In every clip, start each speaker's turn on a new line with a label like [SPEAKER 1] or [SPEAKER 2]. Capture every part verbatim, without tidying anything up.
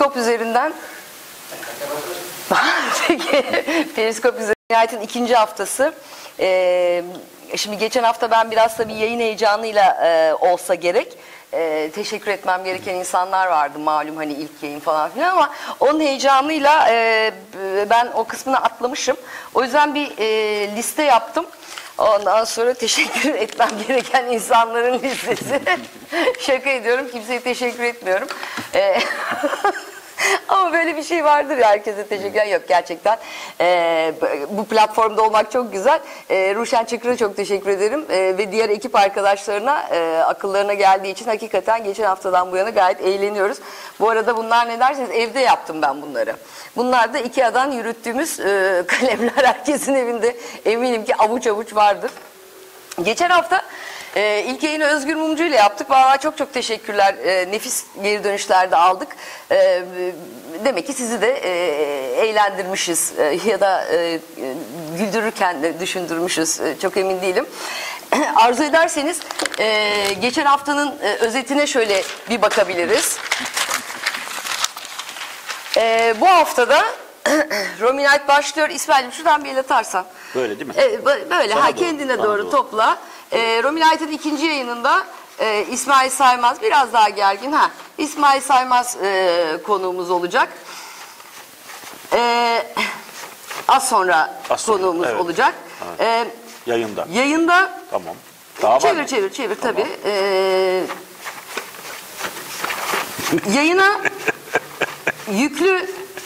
[SPEAKER 1] Periskop üzerinden Peki, Periskop üzerinden Nihayet'in ikinci haftası. Ee, şimdi geçen hafta ben biraz tabii yayın heyecanıyla e, olsa gerek. E, teşekkür etmem gereken insanlar vardı malum, hani ilk yayın falan filan, ama onun heyecanıyla e, ben o kısmını atlamışım. O yüzden bir e, liste yaptım. Ondan sonra teşekkür etmem gereken insanların listesi. Şaka ediyorum, kimseye teşekkür etmiyorum. E, Ama böyle bir şey vardır ya, herkese teşekkürler. Yok, gerçekten e, bu platformda olmak çok güzel. E, Ruşen Çakır'a çok teşekkür ederim. E, ve diğer ekip arkadaşlarına e, akıllarına geldiği için hakikaten geçen haftadan bu yana gayet eğleniyoruz. Bu arada bunlar ne derseniz evde yaptım ben bunları. Bunlar da IKEA'dan yürüttüğümüz e, kalemler, herkesin evinde eminim ki avuç avuç vardır. Geçen hafta Ee, ilk yayını Özgür Mumcu ile yaptık. Vallahi çok çok teşekkürler. Ee, nefis geri dönüşler de aldık. Ee, demek ki sizi de e, eğlendirmişiz e, ya da e, güldürürken de düşündürmüşüz. E, çok emin değilim. Arzu ederseniz e, geçen haftanın e, özetine şöyle bir bakabiliriz. E, bu haftada Romy Knight başlıyor. İsmail'im şuradan bir el atarsan.
[SPEAKER 2] Böyle değil mi?
[SPEAKER 1] E, böyle
[SPEAKER 2] Sana
[SPEAKER 1] ha,
[SPEAKER 2] doğru,
[SPEAKER 1] kendine doğru,
[SPEAKER 2] doğru
[SPEAKER 1] topla. E, Romy Knight'ın ikinci yayınında e, İsmail Saymaz biraz daha gergin. Ha, İsmail Saymaz e, konuğumuz olacak. E, az sonra
[SPEAKER 2] az sonra,
[SPEAKER 1] konuğumuz
[SPEAKER 2] evet.
[SPEAKER 1] olacak.
[SPEAKER 2] Evet.
[SPEAKER 1] E,
[SPEAKER 2] Yayında.
[SPEAKER 1] Yayında.
[SPEAKER 2] Tamam. Daha
[SPEAKER 1] çevir,
[SPEAKER 2] var
[SPEAKER 1] çevir çevir
[SPEAKER 2] tamam.
[SPEAKER 1] tabii. E, yayına yüklü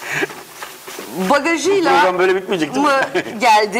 [SPEAKER 1] bagajıyla
[SPEAKER 2] Bu böyle bitmeyecek değil mi?
[SPEAKER 1] mı geldi?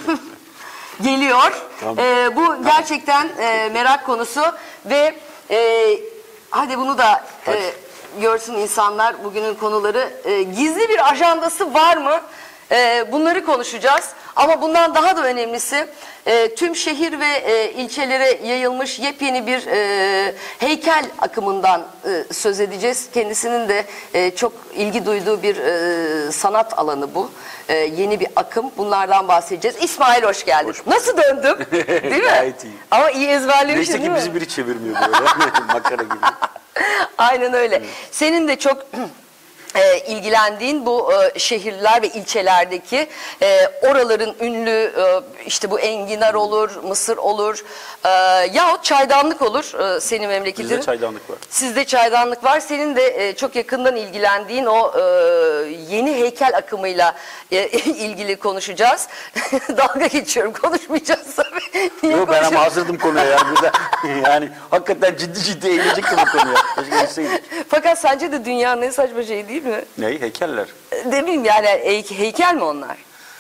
[SPEAKER 1] Geliyor.
[SPEAKER 2] Tamam.
[SPEAKER 1] Ee, bu gerçekten e, merak konusu ve e, hadi bunu da e, görsün insanlar, bugünün konuları. E, gizli bir ajandası var mı? E, bunları konuşacağız. Ama bundan daha da önemlisi e, tüm şehir ve e, ilçelere yayılmış yepyeni bir e, heykel akımından e, söz edeceğiz. Kendisinin de e, çok ilgi duyduğu bir e, sanat alanı bu. E, yeni bir akım. Bunlardan bahsedeceğiz. İsmail, hoş geldin. Hoş Nasıl döndüm? Değil mi?
[SPEAKER 2] Gayet iyi.
[SPEAKER 1] Ama iyi ezberlemişsin.
[SPEAKER 2] Neyse
[SPEAKER 1] değil
[SPEAKER 2] ki
[SPEAKER 1] mi?
[SPEAKER 2] bizi biri çevirmiyor böyle. Makara gibi.
[SPEAKER 1] Aynen öyle. Evet. Senin de çok E, ilgilendiğin bu e, şehirler ve ilçelerdeki e, oraların ünlü e, işte bu enginar olur, mısır olur e, yahut çaydanlık olur e, senin memleketin.
[SPEAKER 2] Bizde çaydanlık var.
[SPEAKER 1] Sizde çaydanlık var. Senin de e, çok yakından ilgilendiğin o e, yeni heykel akımıyla e, ilgili konuşacağız. Dalga geçiyorum, konuşmayacağız tabii. Niye
[SPEAKER 2] Yok, ben ama hazırdım konuya ya. Burada, yani hakikaten ciddi ciddi eğilecektim bu konuya.
[SPEAKER 1] Fakat sence de dünyanın en saçma şeyi değil mi?
[SPEAKER 2] Ne? Heykeller.
[SPEAKER 1] Demeyeyim yani, hey, heykel mi onlar?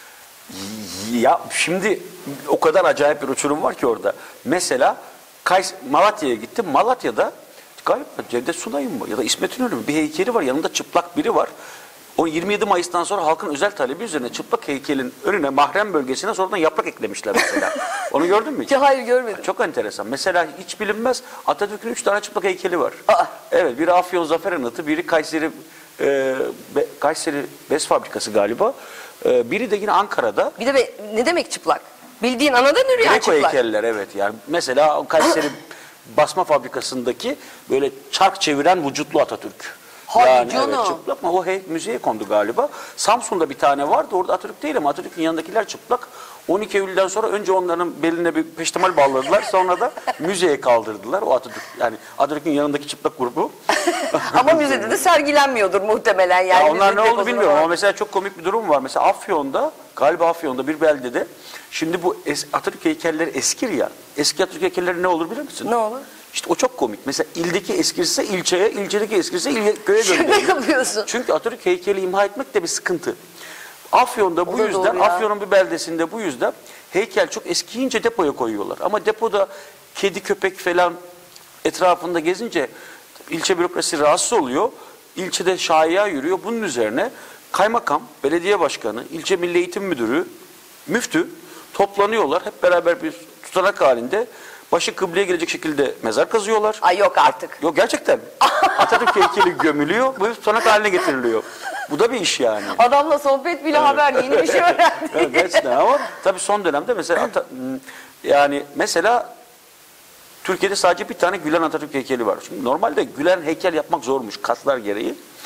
[SPEAKER 2] Ya şimdi o kadar acayip bir uçurum var ki orada. Mesela Kays Malatya'ya gittim. Malatya'da galiba Cevdet Sunay'ın mı ya da İsmet İnönü'nün bir heykeli var. Yanında çıplak biri var. O yirmi yedi Mayıs'tan sonra halkın özel talebi üzerine çıplak heykelin önüne, mahrem bölgesine sonradan yaprak eklemişler mesela. Onu gördün mü hiç?
[SPEAKER 1] Hayır, görmedim.
[SPEAKER 2] Çok enteresan. Mesela hiç bilinmez, Atatürk'ün üç tane çıplak heykeli var.
[SPEAKER 1] Aa.
[SPEAKER 2] Evet, biri Afyon Zafer Anıtı, biri Kayseri e, Be, Kayseri Bez Fabrikası galiba. E, biri de yine Ankara'da.
[SPEAKER 1] Bir de be, ne demek çıplak? Bildiğin anadan yürüyen
[SPEAKER 2] Greko
[SPEAKER 1] çıplak.
[SPEAKER 2] heykeller, evet. Yani mesela Kayseri basma fabrikasındaki böyle çark çeviren vücutlu Atatürk.
[SPEAKER 1] Hadi
[SPEAKER 2] yani
[SPEAKER 1] canım.
[SPEAKER 2] Evet, çıplak ama o hey, müzeye kondu galiba. Samsun'da bir tane vardı, orada Atatürk değil ama Atatürk'ün yanındakiler çıplak. on iki Eylül'den sonra önce onların beline bir peştemal bağladılar, sonra da müzeye kaldırdılar o Atatürk. Yani Atatürk'ün yanındaki çıplak grubu.
[SPEAKER 1] Ama müzede de sergilenmiyordur muhtemelen yani.
[SPEAKER 2] Ya onlar ne oldu bilmiyorum
[SPEAKER 1] var.
[SPEAKER 2] ama mesela çok komik bir durum var. Mesela Afyon'da, galiba Afyon'da bir beldede, şimdi bu es, Atatürk heykelleri eskir ya. Eski Atatürk heykelleri ne olur biliyor musun?
[SPEAKER 1] Ne olur?
[SPEAKER 2] İşte o çok komik. Mesela ildeki eskirse ilçeye, ilçedeki eskirse il, köye gönderiyor.
[SPEAKER 1] Şaka yapıyorsun.
[SPEAKER 2] Çünkü Atatürk heykeli imha etmek de bir sıkıntı. Afyon'da bu
[SPEAKER 1] O da
[SPEAKER 2] yüzden,
[SPEAKER 1] doğru ya.
[SPEAKER 2] Afyon'un bir beldesinde bu yüzden heykel çok eskiyince depoya koyuyorlar. Ama depoda kedi, köpek falan etrafında gezince ilçe bürokrasi rahatsız oluyor. İlçede şaiya yürüyor. Bunun üzerine kaymakam, belediye başkanı, ilçe milli eğitim müdürü, müftü toplanıyorlar. Hep beraber bir tutanak halinde başı kıbleye gelecek şekilde mezar kazıyorlar.
[SPEAKER 1] Ay yok artık.
[SPEAKER 2] Yok, gerçekten. Atatürk heykeli gömülüyor, bu tutanak haline getiriliyor. Bu da bir iş yani.
[SPEAKER 1] Adamla sohbet bile haber, yeni bir şey öğrendik.
[SPEAKER 2] Evet, gerçekten ama tabii son dönemde mesela Ata, yani mesela Türkiye'de sadece bir tane Gülen Atatürk heykeli var. Şimdi normalde Gülen heykel yapmak zormuş kaslar gereği.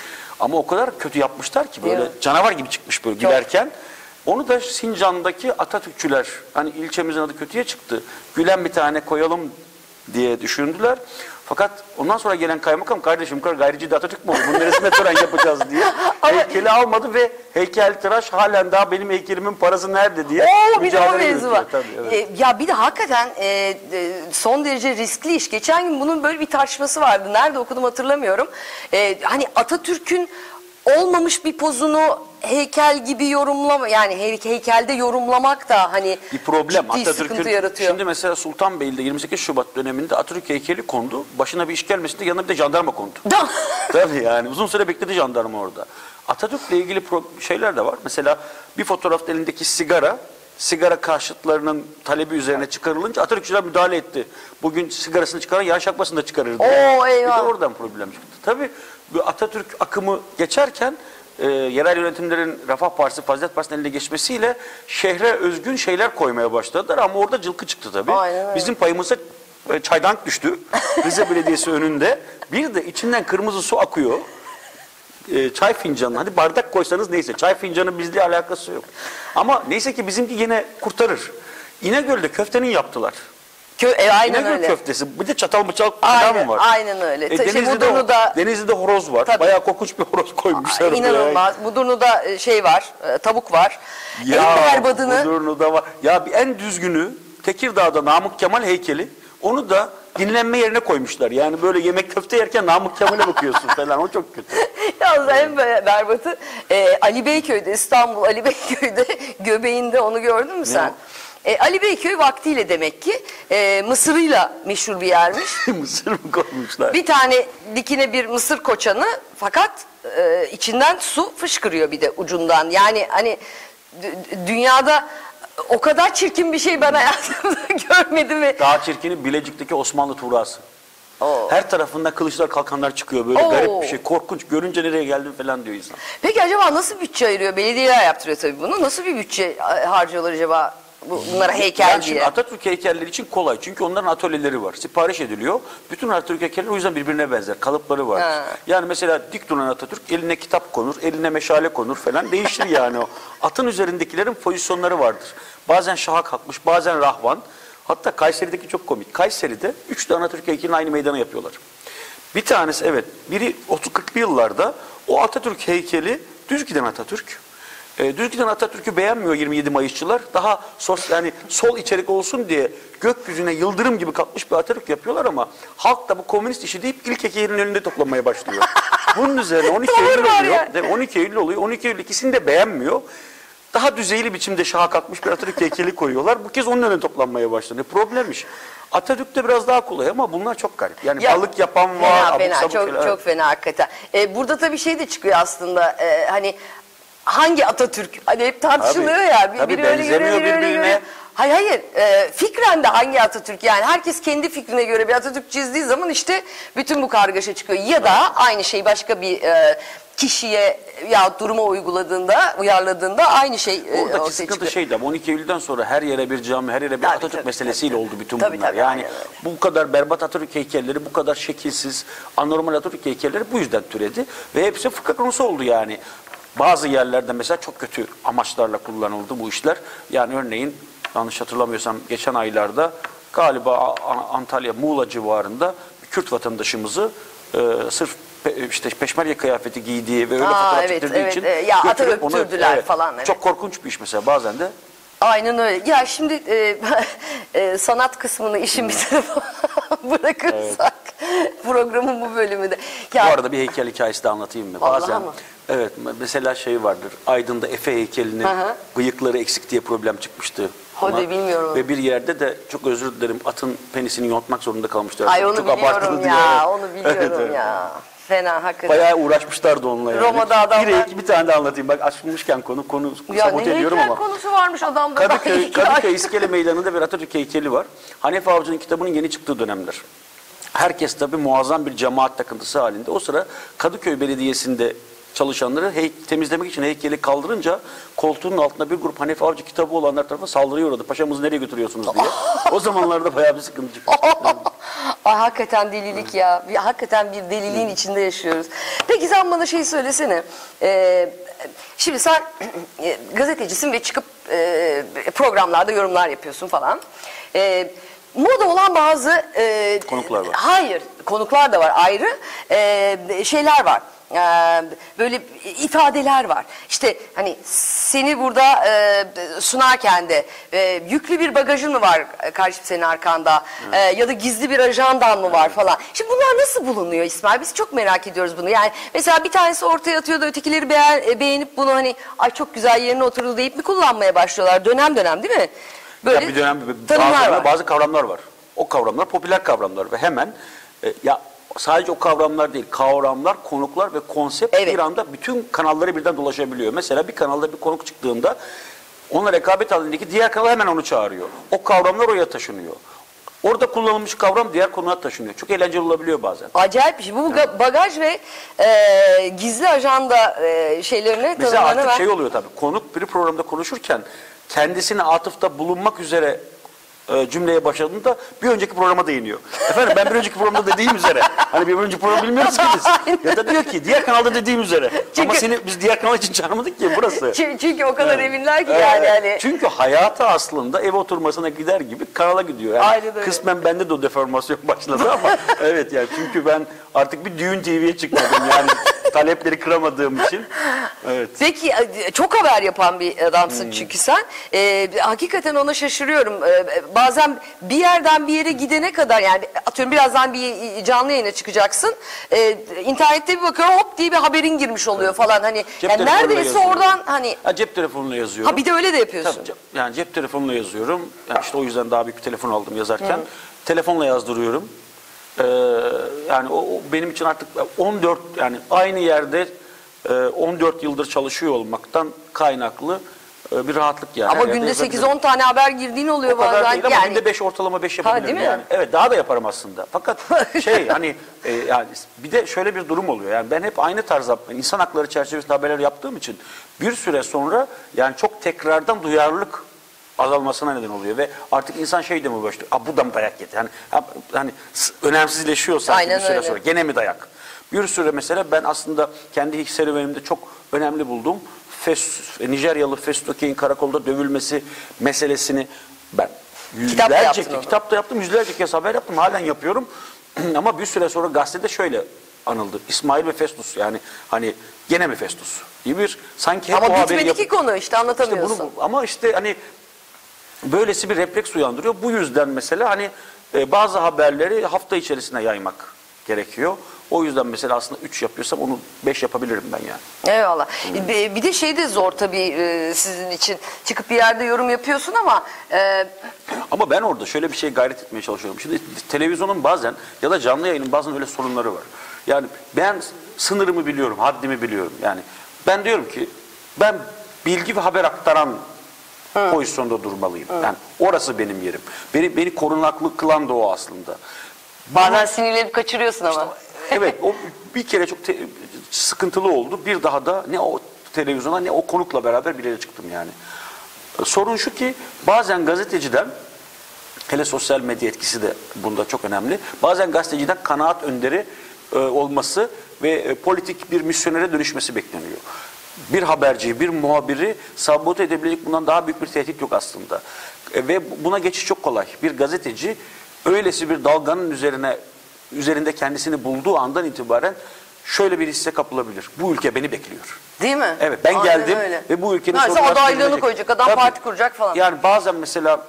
[SPEAKER 2] Ama o kadar kötü yapmışlar ki böyle
[SPEAKER 1] Evet.
[SPEAKER 2] canavar gibi çıkmış böyle
[SPEAKER 1] Çok.
[SPEAKER 2] gülerken. Onu da Sincan'daki Atatürkçüler, hani ilçemizin adı kötüye çıktı, gülen bir tane koyalım diye düşündüler. Fakat ondan sonra gelen kaymakam, kardeşim bu kadar gayrici de Atatürk mü olur? Bunun neresine tören yapacağız diye heykeli almadı ve heykeltıraş halen daha benim heykelimin parası nerede diye
[SPEAKER 1] Oo, bir de o
[SPEAKER 2] mücadele
[SPEAKER 1] mevzu
[SPEAKER 2] yürütüyor.
[SPEAKER 1] var.
[SPEAKER 2] Tabii, evet.
[SPEAKER 1] E, ya bir de hakikaten e, e, son derece riskli iş. Geçen gün bunun böyle bir tartışması vardı. Nerede okudum hatırlamıyorum. E, hani Atatürk'ün olmamış bir pozunu heykel gibi yorumlama, yani hey- heykelde yorumlamak da hani
[SPEAKER 2] Bir problem.
[SPEAKER 1] ciddi sıkıntı
[SPEAKER 2] Atatürk'ün
[SPEAKER 1] yaratıyor.
[SPEAKER 2] şimdi mesela Sultanbeyli'de yirmi sekiz Şubat döneminde Atatürk heykeli kondu. Başına bir iş gelmesinde yanına bir de jandarma kondu. Tabii yani uzun süre bekledi jandarma orada. Atatürk'le ilgili pro- şeyler de var. Mesela bir fotoğrafta elindeki sigara, sigara karşıtlarının talebi üzerine çıkarılınca Atatürkçüler müdahale etti. Bugün sigarasını çıkaran yağ şapkasını da çıkarır diye.
[SPEAKER 1] Oo, eyvah.
[SPEAKER 2] Bir de oradan problem çıktı. Tabii bu Atatürk akımı geçerken e, yerel yönetimlerin Refah Partisi, Fazilet Partisi'nin eline geçmesiyle şehre özgün şeyler koymaya başladılar ama orada cılkı çıktı tabii.
[SPEAKER 1] Aynen öyle.
[SPEAKER 2] Bizim payımıza e, çaydank düştü. Rize Belediyesi önünde. Bir de içinden kırmızı su akıyor. E, çay fincanı, hadi bardak koysanız neyse, çay fincanı bizle alakası yok. Ama neyse ki bizimki yine kurtarır. İnegöl'de köftenin yaptılar.
[SPEAKER 1] Kö e, aynen
[SPEAKER 2] İnegöl
[SPEAKER 1] öyle.
[SPEAKER 2] köftesi, bir de çatal bıçak
[SPEAKER 1] Aynen,
[SPEAKER 2] falan var.
[SPEAKER 1] aynen öyle.
[SPEAKER 2] E,
[SPEAKER 1] Ta- şey,
[SPEAKER 2] Denizli'de,
[SPEAKER 1] Mudurnu'da-
[SPEAKER 2] Denizli'de horoz var.
[SPEAKER 1] Tabii.
[SPEAKER 2] Bayağı korkunç bir horoz koymuşlar. buraya.
[SPEAKER 1] İnanılmaz. Mudurnu'da e, şey var, e, tavuk var.
[SPEAKER 2] Ya,
[SPEAKER 1] en berbadını
[SPEAKER 2] Mudurnu'da var. Ya bir en düzgünü Tekirdağ'da Namık Kemal heykeli. Onu da dinlenme yerine koymuşlar. Yani böyle yemek köfte yerken Namık Kemal'e bakıyorsun falan. O çok kötü.
[SPEAKER 1] Yalnız en be- berbatı e, Ali Beyköy'de, İstanbul Ali Beyköy'de göbeğinde, onu gördün mü sen? E, Ali Beyköy vaktiyle demek ki e, mısırıyla meşhur bir yermiş.
[SPEAKER 2] Mısır mı koymuşlar?
[SPEAKER 1] Bir tane dikine bir mısır koçanı, fakat e, içinden su fışkırıyor bir de ucundan. Yani hani d- dünyada o kadar çirkin bir şey ben hayatımda görmedim ve
[SPEAKER 2] Daha çirkini Bilecik'teki Osmanlı Tuğrası.
[SPEAKER 1] Oo.
[SPEAKER 2] Her tarafında kılıçlar kalkanlar çıkıyor. Böyle
[SPEAKER 1] Oo.
[SPEAKER 2] garip bir şey. Korkunç. Görünce nereye geldin falan diyor insan.
[SPEAKER 1] Peki acaba nasıl bütçe ayırıyor? Belediyeler yaptırıyor tabii bunu. Nasıl bir bütçe e, harcıyorlar acaba bu, bunlara heykel
[SPEAKER 2] Yani
[SPEAKER 1] diye?
[SPEAKER 2] şimdi Atatürk heykelleri için kolay. Çünkü onların atölyeleri var. Sipariş ediliyor. Bütün Atatürk heykelleri o yüzden birbirine benzer. Kalıpları var.
[SPEAKER 1] Ha.
[SPEAKER 2] Yani mesela dik duran Atatürk eline kitap konur, eline meşale konur falan. Değişir yani o. Atın üzerindekilerin pozisyonları vardır. Bazen şaha kalkmış, bazen rahvan. Hatta Kayseri'deki çok komik. Kayseri'de üç tane Atatürk heykelini aynı meydana yapıyorlar. Bir tanesi, evet, biri otuz kırklı yıllarda o Atatürk heykeli düz giden Atatürk. E, düz giden Atatürk'ü beğenmiyor yirmi yedi Mayısçılar. Daha sos, yani sol içerik olsun diye gökyüzüne yıldırım gibi kalkmış bir Atatürk yapıyorlar ama halk da bu komünist işi deyip ilk heykelin önünde toplamaya başlıyor. Bunun üzerine on iki
[SPEAKER 1] Tavır
[SPEAKER 2] Eylül
[SPEAKER 1] var
[SPEAKER 2] oluyor.
[SPEAKER 1] ya.
[SPEAKER 2] Değil mi? on iki Eylül oluyor. on iki Eylül ikisini de beğenmiyor. Daha düzeyli biçimde şaha kalkmış bir Atatürk heykeli koyuyorlar. Bu kez onun önüne toplanmaya başlanıyor. Problemmiş. Atatürk'te biraz daha kolay ama bunlar çok garip. Yani
[SPEAKER 1] Ya,
[SPEAKER 2] balık yapan var.
[SPEAKER 1] Fena
[SPEAKER 2] abuk
[SPEAKER 1] fena,
[SPEAKER 2] sabuk
[SPEAKER 1] çok,
[SPEAKER 2] şeyler.
[SPEAKER 1] çok fena hakikaten. E, burada tabii şey de çıkıyor aslında, e, hani hangi Atatürk? Hani hep tartışılıyor
[SPEAKER 2] Tabii.
[SPEAKER 1] ya. Bir-
[SPEAKER 2] Tabii,
[SPEAKER 1] biri öyle görüyor,
[SPEAKER 2] benzemiyor
[SPEAKER 1] biri öyle
[SPEAKER 2] birbirine.
[SPEAKER 1] görüyor. Hayır hayır, e, fikren de hangi Atatürk, yani herkes kendi fikrine göre bir Atatürk çizdiği zaman işte bütün bu kargaşa çıkıyor. Ya da aynı şeyi başka bir e, kişiye ya duruma uyguladığında, uyarladığında aynı şey e,
[SPEAKER 2] Oradaki
[SPEAKER 1] ortaya
[SPEAKER 2] sıkıntı
[SPEAKER 1] çıkıyor.
[SPEAKER 2] şeydi ama on iki Eylül'den sonra her yere bir cami, her yere bir
[SPEAKER 1] Tabii,
[SPEAKER 2] Atatürk
[SPEAKER 1] tabii,
[SPEAKER 2] meselesiyle
[SPEAKER 1] tabii,
[SPEAKER 2] oldu bütün
[SPEAKER 1] tabii,
[SPEAKER 2] bunlar.
[SPEAKER 1] tabii,
[SPEAKER 2] yani
[SPEAKER 1] aynen öyle.
[SPEAKER 2] bu kadar berbat Atatürk heykelleri, bu kadar şekilsiz, anormal Atatürk heykelleri bu yüzden türedi ve hepsi fıkra konusu oldu yani. Bazı yerlerde mesela çok kötü amaçlarla kullanıldı bu işler. Yani örneğin yanlış hatırlamıyorsam geçen aylarda galiba A- Antalya, Muğla civarında bir Kürt vatandaşımızı e, sırf pe- işte peşmerge kıyafeti giydiği ve öyle
[SPEAKER 1] Aa,
[SPEAKER 2] fotoğraf
[SPEAKER 1] evet,
[SPEAKER 2] çektirdiği
[SPEAKER 1] evet,
[SPEAKER 2] için
[SPEAKER 1] evet. Ya ata
[SPEAKER 2] götürüp onu-
[SPEAKER 1] öptürdüler falan, evet.
[SPEAKER 2] Çok korkunç bir iş mesela bazen de.
[SPEAKER 1] Aynen öyle. Ya şimdi e, e, sanat kısmını işin bir tarafa bırakırsak programın bu bölümünde. Ya,
[SPEAKER 2] Bu arada bir heykel hikayesi de anlatayım mı?
[SPEAKER 1] Vallahi
[SPEAKER 2] Bazen
[SPEAKER 1] mı?
[SPEAKER 2] evet, mesela şey vardır. Aydın'da Efe heykelinin
[SPEAKER 1] Hı hı.
[SPEAKER 2] bıyıkları eksik diye problem çıkmıştı.
[SPEAKER 1] Hadi,
[SPEAKER 2] ona.
[SPEAKER 1] bilmiyorum.
[SPEAKER 2] Ve bir yerde de çok özür dilerim atın penisini yontmak zorunda kalmışlar.
[SPEAKER 1] Ay
[SPEAKER 2] çok,
[SPEAKER 1] onu
[SPEAKER 2] çok
[SPEAKER 1] biliyorum
[SPEAKER 2] abartılı
[SPEAKER 1] ya,
[SPEAKER 2] diye. Evet.
[SPEAKER 1] onu biliyorum
[SPEAKER 2] Evet, evet.
[SPEAKER 1] ya. Fena hakikaten.
[SPEAKER 2] Bayağı uğraşmışlardı onunla yani.
[SPEAKER 1] Roma'da adamlar-
[SPEAKER 2] Bir, iki, bir tane de anlatayım. Bak açılmışken konu, konu
[SPEAKER 1] Ya
[SPEAKER 2] sabote
[SPEAKER 1] ne
[SPEAKER 2] ediyorum
[SPEAKER 1] heykel
[SPEAKER 2] ama.
[SPEAKER 1] konusu varmış adamda.
[SPEAKER 2] Kadıköy,
[SPEAKER 1] Heykel.
[SPEAKER 2] Kadıköy İskele Meydanı'nda bir Atatürk heykeli var. Hanefi Avcı'nın kitabının yeni çıktığı dönemler. Herkes tabii muazzam bir cemaat takıntısı halinde. O sıra Kadıköy Belediyesi'nde çalışanları hey, temizlemek için heykeli kaldırınca koltuğunun altında bir grup Hanefi Avcı kitabı olanlar tarafa saldırıya uğradı. Paşamızı nereye götürüyorsunuz diye. O zamanlarda bayağı bir sıkıntı çıkmıştı.
[SPEAKER 1] Ay hakikaten delilik ya. Bir, hakikaten bir deliliğin içinde yaşıyoruz. Peki sen bana şey söylesene. Ee, şimdi sen e, gazetecisin ve çıkıp e, programlarda yorumlar yapıyorsun falan. E, moda olan bazı e,
[SPEAKER 2] konuklar var.
[SPEAKER 1] Hayır, konuklar da var ayrı. E, şeyler var. Ee, böyle ifadeler var. İşte hani seni burada e, sunarken de e, yüklü bir bagajın mı var kardeşim senin arkanda e, ya da gizli bir ajandan mı var falan. Şimdi bunlar nasıl bulunuyor İsmail? Biz çok merak ediyoruz bunu. Yani mesela bir tanesi ortaya atıyor da ötekileri beğen, beğenip bunu hani ay çok güzel yerine oturdu deyip mi kullanmaya başlıyorlar? Dönem dönem değil mi? Böyle
[SPEAKER 2] ya bir dönem
[SPEAKER 1] tanımlar
[SPEAKER 2] bazı,
[SPEAKER 1] var.
[SPEAKER 2] bazı kavramlar var. O kavramlar popüler kavramlar ve hemen e, ya sadece o kavramlar değil, kavramlar, konuklar ve konsept
[SPEAKER 1] Evet.
[SPEAKER 2] bir anda bütün kanalları birden dolaşabiliyor. Mesela bir kanalda bir konuk çıktığında onunla rekabet halindeki diğer kanal hemen onu çağırıyor. O kavramlar oraya taşınıyor. Orada kullanılmış kavram diğer konuya taşınıyor. Çok eğlenceli olabiliyor bazen.
[SPEAKER 1] Acayip bir şey. Bu evet. bagaj ve e, gizli ajanda e, şeylerine
[SPEAKER 2] Mesela artık
[SPEAKER 1] ben...
[SPEAKER 2] şey oluyor tabii. Konuk bir programda konuşurken kendisine atıfta bulunmak üzere e, cümleye başladığında bir önceki programa değiniyor. Efendim ben bir önceki programda dediğim üzere. Hani bir önceki program bilmiyoruz ki biz. Ya da diyor ki diğer kanalda dediğim üzere. Çünkü, ama seni biz diğer kanal için çağırmadık ki burası.
[SPEAKER 1] Çünkü o kadar
[SPEAKER 2] evet.
[SPEAKER 1] eminler ki
[SPEAKER 2] evet.
[SPEAKER 1] yani. yani.
[SPEAKER 2] Çünkü hayatı aslında ev oturmasına gider gibi kanala gidiyor. Yani
[SPEAKER 1] Aynen öyle.
[SPEAKER 2] Kısmen bende de o deformasyon başladı ama evet yani çünkü ben artık bir düğün T V'ye çıkmadım yani talepleri kıramadığım için. Evet.
[SPEAKER 1] Peki çok haber yapan bir adamsın hmm. çünkü sen. Ee, hakikaten ona şaşırıyorum. Ee, bazen bir yerden bir yere gidene kadar yani atıyorum birazdan bir canlı yayına çıkacaksın. Ee, internette bir bakıyorum hop diye bir haberin girmiş oluyor falan. Hani yani neredeyse oradan hani.
[SPEAKER 2] Ha, cep telefonuyla yazıyorum.
[SPEAKER 1] Ha bir de öyle de yapıyorsun.
[SPEAKER 2] Tabii, yani cep telefonuyla yazıyorum. Yani işte o yüzden daha büyük bir telefon aldım yazarken. Hmm. Telefonla yazdırıyorum. Ee, yani o, o benim için artık on dört yani aynı yerde e, on dört yıldır çalışıyor olmaktan kaynaklı e, bir rahatlık yani.
[SPEAKER 1] Ama günde sekiz on tane haber girdiğin oluyor
[SPEAKER 2] o kadar
[SPEAKER 1] bazen.
[SPEAKER 2] Değil ama
[SPEAKER 1] yani...
[SPEAKER 2] günde beş ortalama beş yapabilirim
[SPEAKER 1] ha,
[SPEAKER 2] yani. Evet daha da yaparım aslında. Fakat şey hani e, yani bir de şöyle bir durum oluyor. Yani ben hep aynı tarzda insan hakları çerçevesinde haberler yaptığım için bir süre sonra yani çok tekrardan duyarlılık azalmasına neden oluyor ve artık insan şey demeye başlıyor. A bu da mı dayak yedi? Yani hani önemsizleşiyor sanki bir süre öyle. Sonra. Gene mi dayak? Bir süre mesela ben aslında kendi serüvenimde çok önemli bulduğum Fes, Nijeryalı Festoke'nin karakolda dövülmesi meselesini ben yüzlerce kitap, kitap da yaptım, yüzlerce kez haber yaptım, halen yapıyorum. Ama bir süre sonra gazetede şöyle anıldı. İsmail ve Festus yani hani gene mi Festus? gibi bir sanki hep
[SPEAKER 1] ama
[SPEAKER 2] o
[SPEAKER 1] bitmedi ki konu işte anlatamıyorsun.
[SPEAKER 2] İşte bunu, ama işte hani böylesi bir refleks uyandırıyor. Bu yüzden mesela hani e, bazı haberleri hafta içerisinde yaymak gerekiyor. O yüzden mesela aslında üç yapıyorsam onu beş yapabilirim ben yani.
[SPEAKER 1] Eyvallah. Hmm. Bir, bir de şey de zor tabii e, sizin için. Çıkıp bir yerde yorum yapıyorsun ama... E...
[SPEAKER 2] Ama ben orada şöyle bir şey gayret etmeye çalışıyorum. Şimdi televizyonun bazen ya da canlı yayının bazen öyle sorunları var. Yani ben sınırımı biliyorum, haddimi biliyorum. Yani ben diyorum ki ben bilgi ve haber aktaran Hı. pozisyonda durmalıyım. Hı. Yani orası benim yerim. Beni beni korunaklı kılan da o aslında.
[SPEAKER 1] Bazen Bunu, sinirlenip kaçırıyorsun ama.
[SPEAKER 2] İşte, evet, o bir kere çok te, sıkıntılı oldu. Bir daha da ne o televizyona ne o konukla beraber bir yere çıktım yani. Sorun şu ki bazen gazeteciden, hele sosyal medya etkisi de bunda çok önemli. Bazen gazeteciden kanaat önderi e, olması ve e, politik bir misyonere dönüşmesi bekleniyor. Bir haberciyi, bir muhabiri sabote edebilecek bundan daha büyük bir tehdit yok aslında. E, ve buna geçiş çok kolay. Bir gazeteci öylesi bir dalganın üzerine üzerinde kendisini bulduğu andan itibaren şöyle bir hisse kapılabilir. Bu ülke beni bekliyor.
[SPEAKER 1] Değil mi?
[SPEAKER 2] Evet, ben Aynen geldim
[SPEAKER 1] öyle.
[SPEAKER 2] ve bu ülkenin
[SPEAKER 1] sorunları adaylığını koyacak, adam Tabii. parti kuracak falan.
[SPEAKER 2] Yani bazen mesela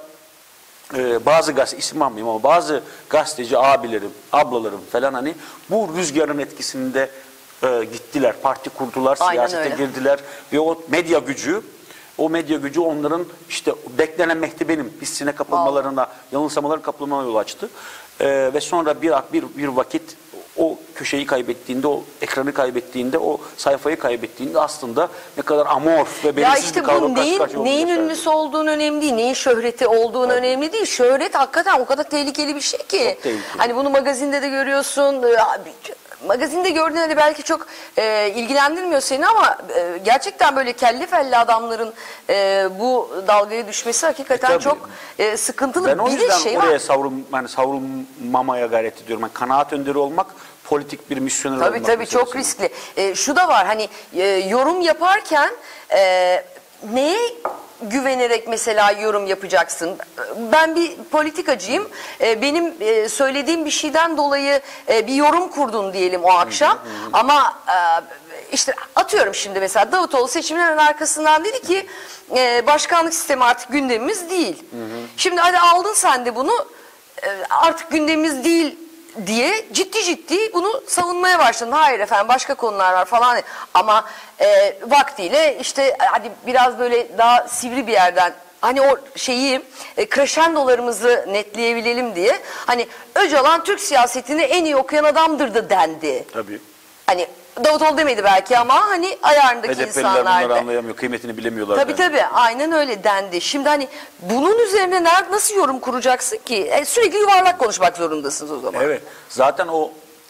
[SPEAKER 2] e, bazı gazete, isim almayayım ama bazı gazeteci abilerim, ablalarım falan hani bu rüzgarın etkisinde e, gittiler, parti kurdular,
[SPEAKER 1] Aynen
[SPEAKER 2] siyasete
[SPEAKER 1] öyle.
[SPEAKER 2] girdiler ve o medya gücü O medya gücü onların işte beklenen Mehdi benim hissine kapılmalarına, Vallahi. yanılsamaların kapılmalarına yol açtı. Ee, ve sonra bir, bir, bir vakit o köşeyi kaybettiğinde, o ekranı kaybettiğinde, o sayfayı kaybettiğinde aslında ne kadar amorf ve belirsiz
[SPEAKER 1] işte
[SPEAKER 2] bir kavram
[SPEAKER 1] neyin,
[SPEAKER 2] karşı karşıya
[SPEAKER 1] neyin ünlüsü olduğunu önemli değil, neyin şöhreti olduğunu evet. önemli değil. Şöhret hakikaten o kadar tehlikeli bir şey ki. Hani bunu magazinde de görüyorsun. magazinde gördüğün hani belki çok e, ilgilendirmiyor seni ama e, gerçekten böyle kelli felli adamların e, bu dalgaya düşmesi hakikaten
[SPEAKER 2] E, tabii.
[SPEAKER 1] çok e, sıkıntılı.
[SPEAKER 2] Ben o
[SPEAKER 1] Bir de
[SPEAKER 2] yüzden
[SPEAKER 1] şey
[SPEAKER 2] oraya
[SPEAKER 1] var.
[SPEAKER 2] savrun, yani savrulmamaya gayret ediyorum. Yani kanaat önderi olmak, politik bir misyoner
[SPEAKER 1] Tabii
[SPEAKER 2] olmak.
[SPEAKER 1] tabii çok
[SPEAKER 2] meselesi.
[SPEAKER 1] riskli. E, şu da var hani e, yorum yaparken e, neye güvenerek mesela yorum yapacaksın? Ben bir politikacıyım. E, benim e, söylediğim bir şeyden dolayı e, bir yorum kurdun diyelim o akşam. Ama e, işte atıyorum şimdi mesela Davutoğlu seçimlerin arkasından dedi ki e, başkanlık sistemi artık gündemimiz değil. Şimdi hadi aldın sen de bunu e, artık gündemimiz değil diye ciddi ciddi bunu savunmaya başladın. Hayır efendim başka konular var falan. Ama e, vaktiyle işte hadi biraz böyle daha sivri bir yerden hani o şeyi e, crescendolarımızı netleyebilelim diye hani Öcalan Türk siyasetini en iyi okuyan adamdır da dendi.
[SPEAKER 2] Tabii.
[SPEAKER 1] Hani Davutoğlu demedi belki ama hani ayarındaki
[SPEAKER 2] H D P'liler
[SPEAKER 1] insanlar
[SPEAKER 2] bunları
[SPEAKER 1] da.
[SPEAKER 2] anlayamıyor, kıymetini bilemiyorlar.
[SPEAKER 1] Tabii
[SPEAKER 2] bence.
[SPEAKER 1] tabii aynen öyle dendi. Şimdi hani bunun üzerine nerede nasıl yorum kuracaksın ki? E, sürekli yuvarlak konuşmak zorundasınız o zaman.
[SPEAKER 2] Evet. Zaten o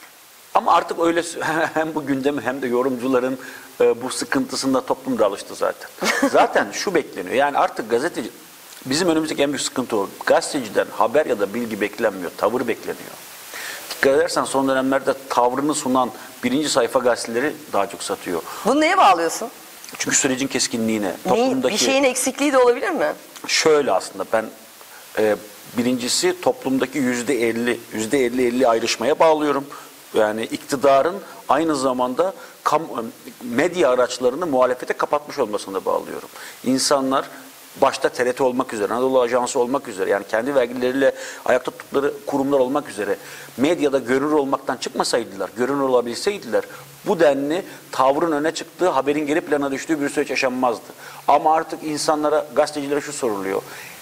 [SPEAKER 2] ama artık öyle hem bu gündemi hem de yorumcuların e, bu sıkıntısında toplum da alıştı zaten. Zaten şu bekleniyor. Yani artık gazeteci bizim önümüzdeki en büyük sıkıntı o. Gazeteciden haber ya da bilgi beklenmiyor. Tavır bekleniyor. Dikkat edersen son dönemlerde tavrını sunan birinci sayfa gazeteleri daha çok satıyor.
[SPEAKER 1] Bunu neye bağlıyorsun?
[SPEAKER 2] Çünkü sürecin keskinliğine,
[SPEAKER 1] Neyin,
[SPEAKER 2] toplumdaki...
[SPEAKER 1] bir şeyin eksikliği de olabilir mi?
[SPEAKER 2] Şöyle aslında ben e, birincisi toplumdaki yüzde elli, yüzde elli elli ayrışmaya bağlıyorum. Yani iktidarın aynı zamanda kam, medya araçlarını muhalefete kapatmış olmasına bağlıyorum. İnsanlar başta T R T olmak üzere, Anadolu Ajansı olmak üzere yani kendi vergileriyle ayakta tuttukları kurumlar olmak üzere medyada görünür olmaktan çıkmasaydılar, görünür olabilseydiler bu denli tavrın öne çıktığı, haberin geri plana düştüğü bir süreç yaşanmazdı. Ama artık insanlara, gazetecilere şu soruluyor.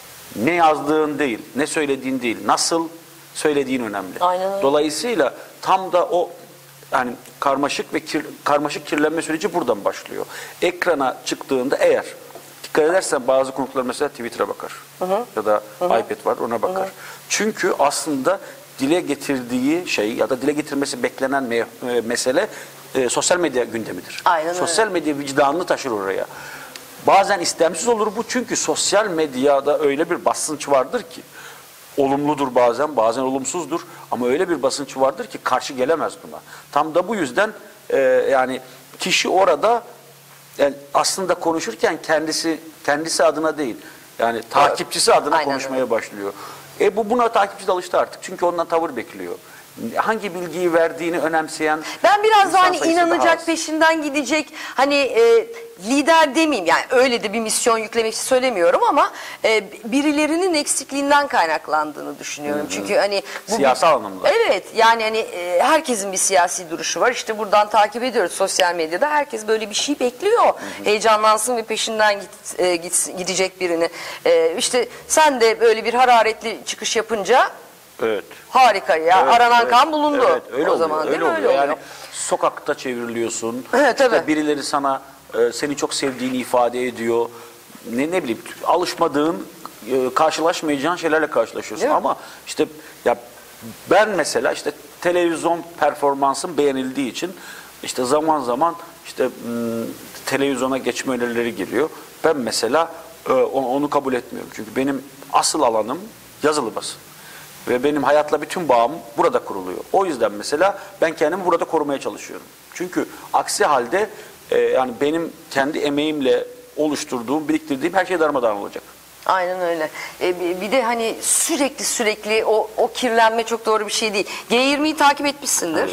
[SPEAKER 2] Ne yazdığın değil, ne söylediğin değil, nasıl söylediğin önemli.
[SPEAKER 1] Aynen öyle.
[SPEAKER 2] Dolayısıyla tam da o yani karmaşık ve kir, karmaşık kirlenme süreci buradan başlıyor. Ekrana çıktığında eğer dikkat edersen bazı konuklar mesela Twitter'a bakar. Hı hı. Ya da hı hı. iPad var ona bakar. Hı hı. Çünkü aslında dile getirdiği şey ya da dile getirmesi beklenen me e, mesele e, sosyal medya gündemidir.
[SPEAKER 1] Aynen
[SPEAKER 2] sosyal
[SPEAKER 1] öyle.
[SPEAKER 2] medya vicdanını taşır oraya. Bazen istemsiz olur bu çünkü sosyal medyada öyle bir basınç vardır ki olumludur bazen, bazen olumsuzdur ama öyle bir basınç vardır ki karşı gelemez buna. Tam da bu yüzden e, yani kişi orada yani aslında konuşurken kendisi kendisi adına değil yani takipçisi adına
[SPEAKER 1] Aynen
[SPEAKER 2] konuşmaya
[SPEAKER 1] öyle.
[SPEAKER 2] başlıyor. E bu buna takipçi de alıştı artık çünkü ondan tavır bekliyor. Hangi bilgiyi verdiğini önemseyen
[SPEAKER 1] Ben biraz
[SPEAKER 2] insan
[SPEAKER 1] daha hani
[SPEAKER 2] sayısı daha
[SPEAKER 1] inanacak,
[SPEAKER 2] az.
[SPEAKER 1] peşinden gidecek hani e, lider demeyeyim yani öyle de bir misyon yüklemek için söylemiyorum ama e, birilerinin eksikliğinden kaynaklandığını düşünüyorum. Çünkü hani bu
[SPEAKER 2] Siyasal
[SPEAKER 1] bir-
[SPEAKER 2] anlamda.
[SPEAKER 1] Evet yani hani e, herkesin bir siyasi duruşu var. İşte buradan takip ediyoruz sosyal medyada. Herkes böyle bir şey bekliyor. Heyecanlansın ve peşinden git, e, git- gidecek birini. E, işte sen de böyle bir hararetli çıkış yapınca
[SPEAKER 2] Evet.
[SPEAKER 1] harika ya.
[SPEAKER 2] Evet,
[SPEAKER 1] aranan
[SPEAKER 2] evet.
[SPEAKER 1] kan bulundu.
[SPEAKER 2] Evet, öyle
[SPEAKER 1] o
[SPEAKER 2] oluyor,
[SPEAKER 1] zaman değil
[SPEAKER 2] öyle
[SPEAKER 1] mi?
[SPEAKER 2] oluyor.
[SPEAKER 1] Öyle oluyor.
[SPEAKER 2] Yani sokakta çevriliyorsun.
[SPEAKER 1] Evet,
[SPEAKER 2] işte
[SPEAKER 1] tabii.
[SPEAKER 2] birileri sana e, seni çok sevdiğini ifade ediyor. Ne ne bileyim alışmadığın, e, karşılaşmayacağın şeylerle karşılaşıyorsun.
[SPEAKER 1] Değil mi?
[SPEAKER 2] Ama işte ya ben mesela işte televizyon performansım beğenildiği için işte zaman zaman işte m, televizyona geçme önerileri geliyor. Ben mesela e, onu, onu kabul etmiyorum. Çünkü benim asıl alanım yazılı basın. Ve benim hayatla bütün bağım burada kuruluyor. O yüzden mesela ben kendimi burada korumaya çalışıyorum. Çünkü aksi halde e, yani benim kendi emeğimle oluşturduğum, biriktirdiğim her şey darmadağın olacak.
[SPEAKER 1] Aynen öyle. Ee, bir- bir de hani sürekli sürekli o, o kirlenme çok doğru bir şey değil. G yirmiyi takip etmişsindir.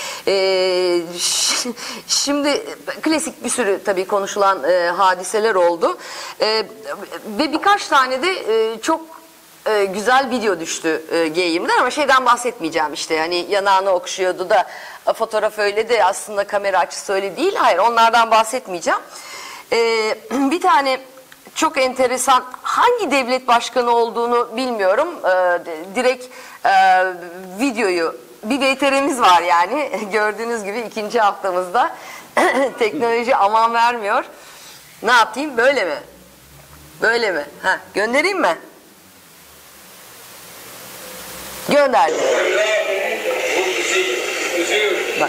[SPEAKER 1] Ee, ş- şimdi klasik bir sürü tabii konuşulan e, hadiseler oldu. Ee, ve birkaç tane de e, çok e, güzel video düştü e, G yirmiden ama şeyden bahsetmeyeceğim işte. Hani yanağını okşuyordu da e, fotoğraf öyle de aslında kamera açısı öyle değil. Hayır onlardan bahsetmeyeceğim. Ee, bir tane çok enteresan hangi devlet başkanı olduğunu bilmiyorum. Ee, direkt e, videoyu bir V T R'miz var yani gördüğünüz gibi ikinci haftamızda teknoloji aman vermiyor. Ne yapayım böyle mi? Böyle mi? Ha, göndereyim mi? Gönderdim. Bak.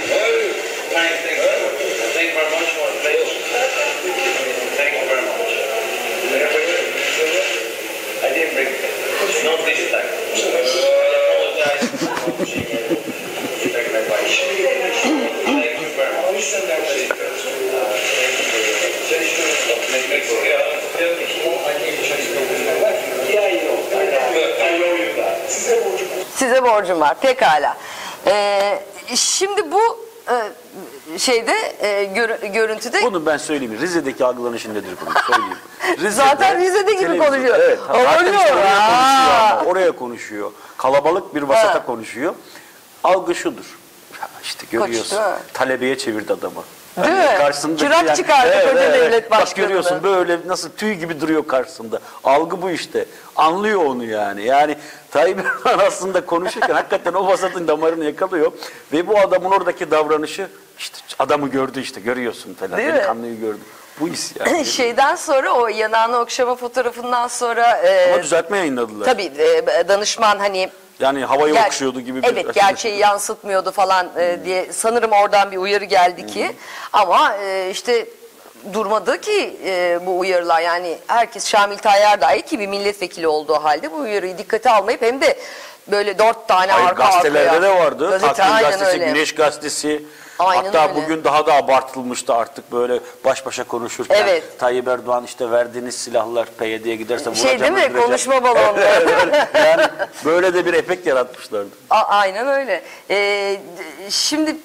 [SPEAKER 1] Size borcum var. Pekala. Ee, şimdi bu e, şeyde e, gör, görüntüde
[SPEAKER 2] Bunu ben söyleyeyim. Rize'deki algılanışı nedir bunu söyleyeyim. Rize'de,
[SPEAKER 1] zaten Rize'de gibi
[SPEAKER 2] televizyon-
[SPEAKER 1] konuşuyor.
[SPEAKER 2] Evet. Hatta
[SPEAKER 1] Oluyor.
[SPEAKER 2] işte oraya konuşuyor
[SPEAKER 1] Aa.
[SPEAKER 2] ama, oraya konuşuyor. Kalabalık bir vasata
[SPEAKER 1] Ha.
[SPEAKER 2] konuşuyor. Algı şudur. Ya işte görüyorsun.
[SPEAKER 1] ha.
[SPEAKER 2] Talebeye çevirdi adamı.
[SPEAKER 1] Değil mi?
[SPEAKER 2] Karşısındaki
[SPEAKER 1] Çırak çıkardı koca devlet
[SPEAKER 2] Bak
[SPEAKER 1] başkanını.
[SPEAKER 2] görüyorsun böyle nasıl tüy gibi duruyor karşısında. Algı bu işte. Anlıyor onu yani. Yani Tayyip Erdoğan aslında konuşurken hakikaten o vasatın damarını yakalıyor. Ve bu adamın oradaki davranışı işte adamı gördü işte görüyorsun falan.
[SPEAKER 1] Değil mi?
[SPEAKER 2] Delikanlıyı gördü. Bu his yani.
[SPEAKER 1] Şeyden sonra o yanağını okşama fotoğrafından sonra e,
[SPEAKER 2] Ama düzeltme yayınladılar.
[SPEAKER 1] tabii e, danışman hani
[SPEAKER 2] Yani havayı
[SPEAKER 1] ger-
[SPEAKER 2] okşuyordu gibi bir
[SPEAKER 1] evet
[SPEAKER 2] açıklaması.
[SPEAKER 1] gerçeği yansıtmıyordu falan e, diye sanırım oradan bir uyarı geldi ki ama e, işte durmadı ki e, bu uyarılar yani herkes Şamil Tayyar dahi ki bir milletvekili olduğu halde bu uyarıyı dikkate almayıp hem de böyle dört tane
[SPEAKER 2] Hayır,
[SPEAKER 1] arka
[SPEAKER 2] gazetelerde
[SPEAKER 1] arkaya.
[SPEAKER 2] de vardı.
[SPEAKER 1] Gazete,
[SPEAKER 2] Takvim
[SPEAKER 1] aynen
[SPEAKER 2] gazetesi,
[SPEAKER 1] öyle.
[SPEAKER 2] Güneş gazetesi.
[SPEAKER 1] Aynen
[SPEAKER 2] Hatta
[SPEAKER 1] öyle.
[SPEAKER 2] bugün daha da abartılmıştı artık böyle baş başa konuşurken.
[SPEAKER 1] Evet.
[SPEAKER 2] Tayyip Erdoğan işte verdiğiniz silahlar P Y D'ye giderse vuracağım.
[SPEAKER 1] Şey değil mi?
[SPEAKER 2] öldüreceğim.
[SPEAKER 1] Konuşma balonları.
[SPEAKER 2] Yani böyle de bir efekt yaratmışlardı.
[SPEAKER 1] A- aynen öyle. Ee, d- şimdi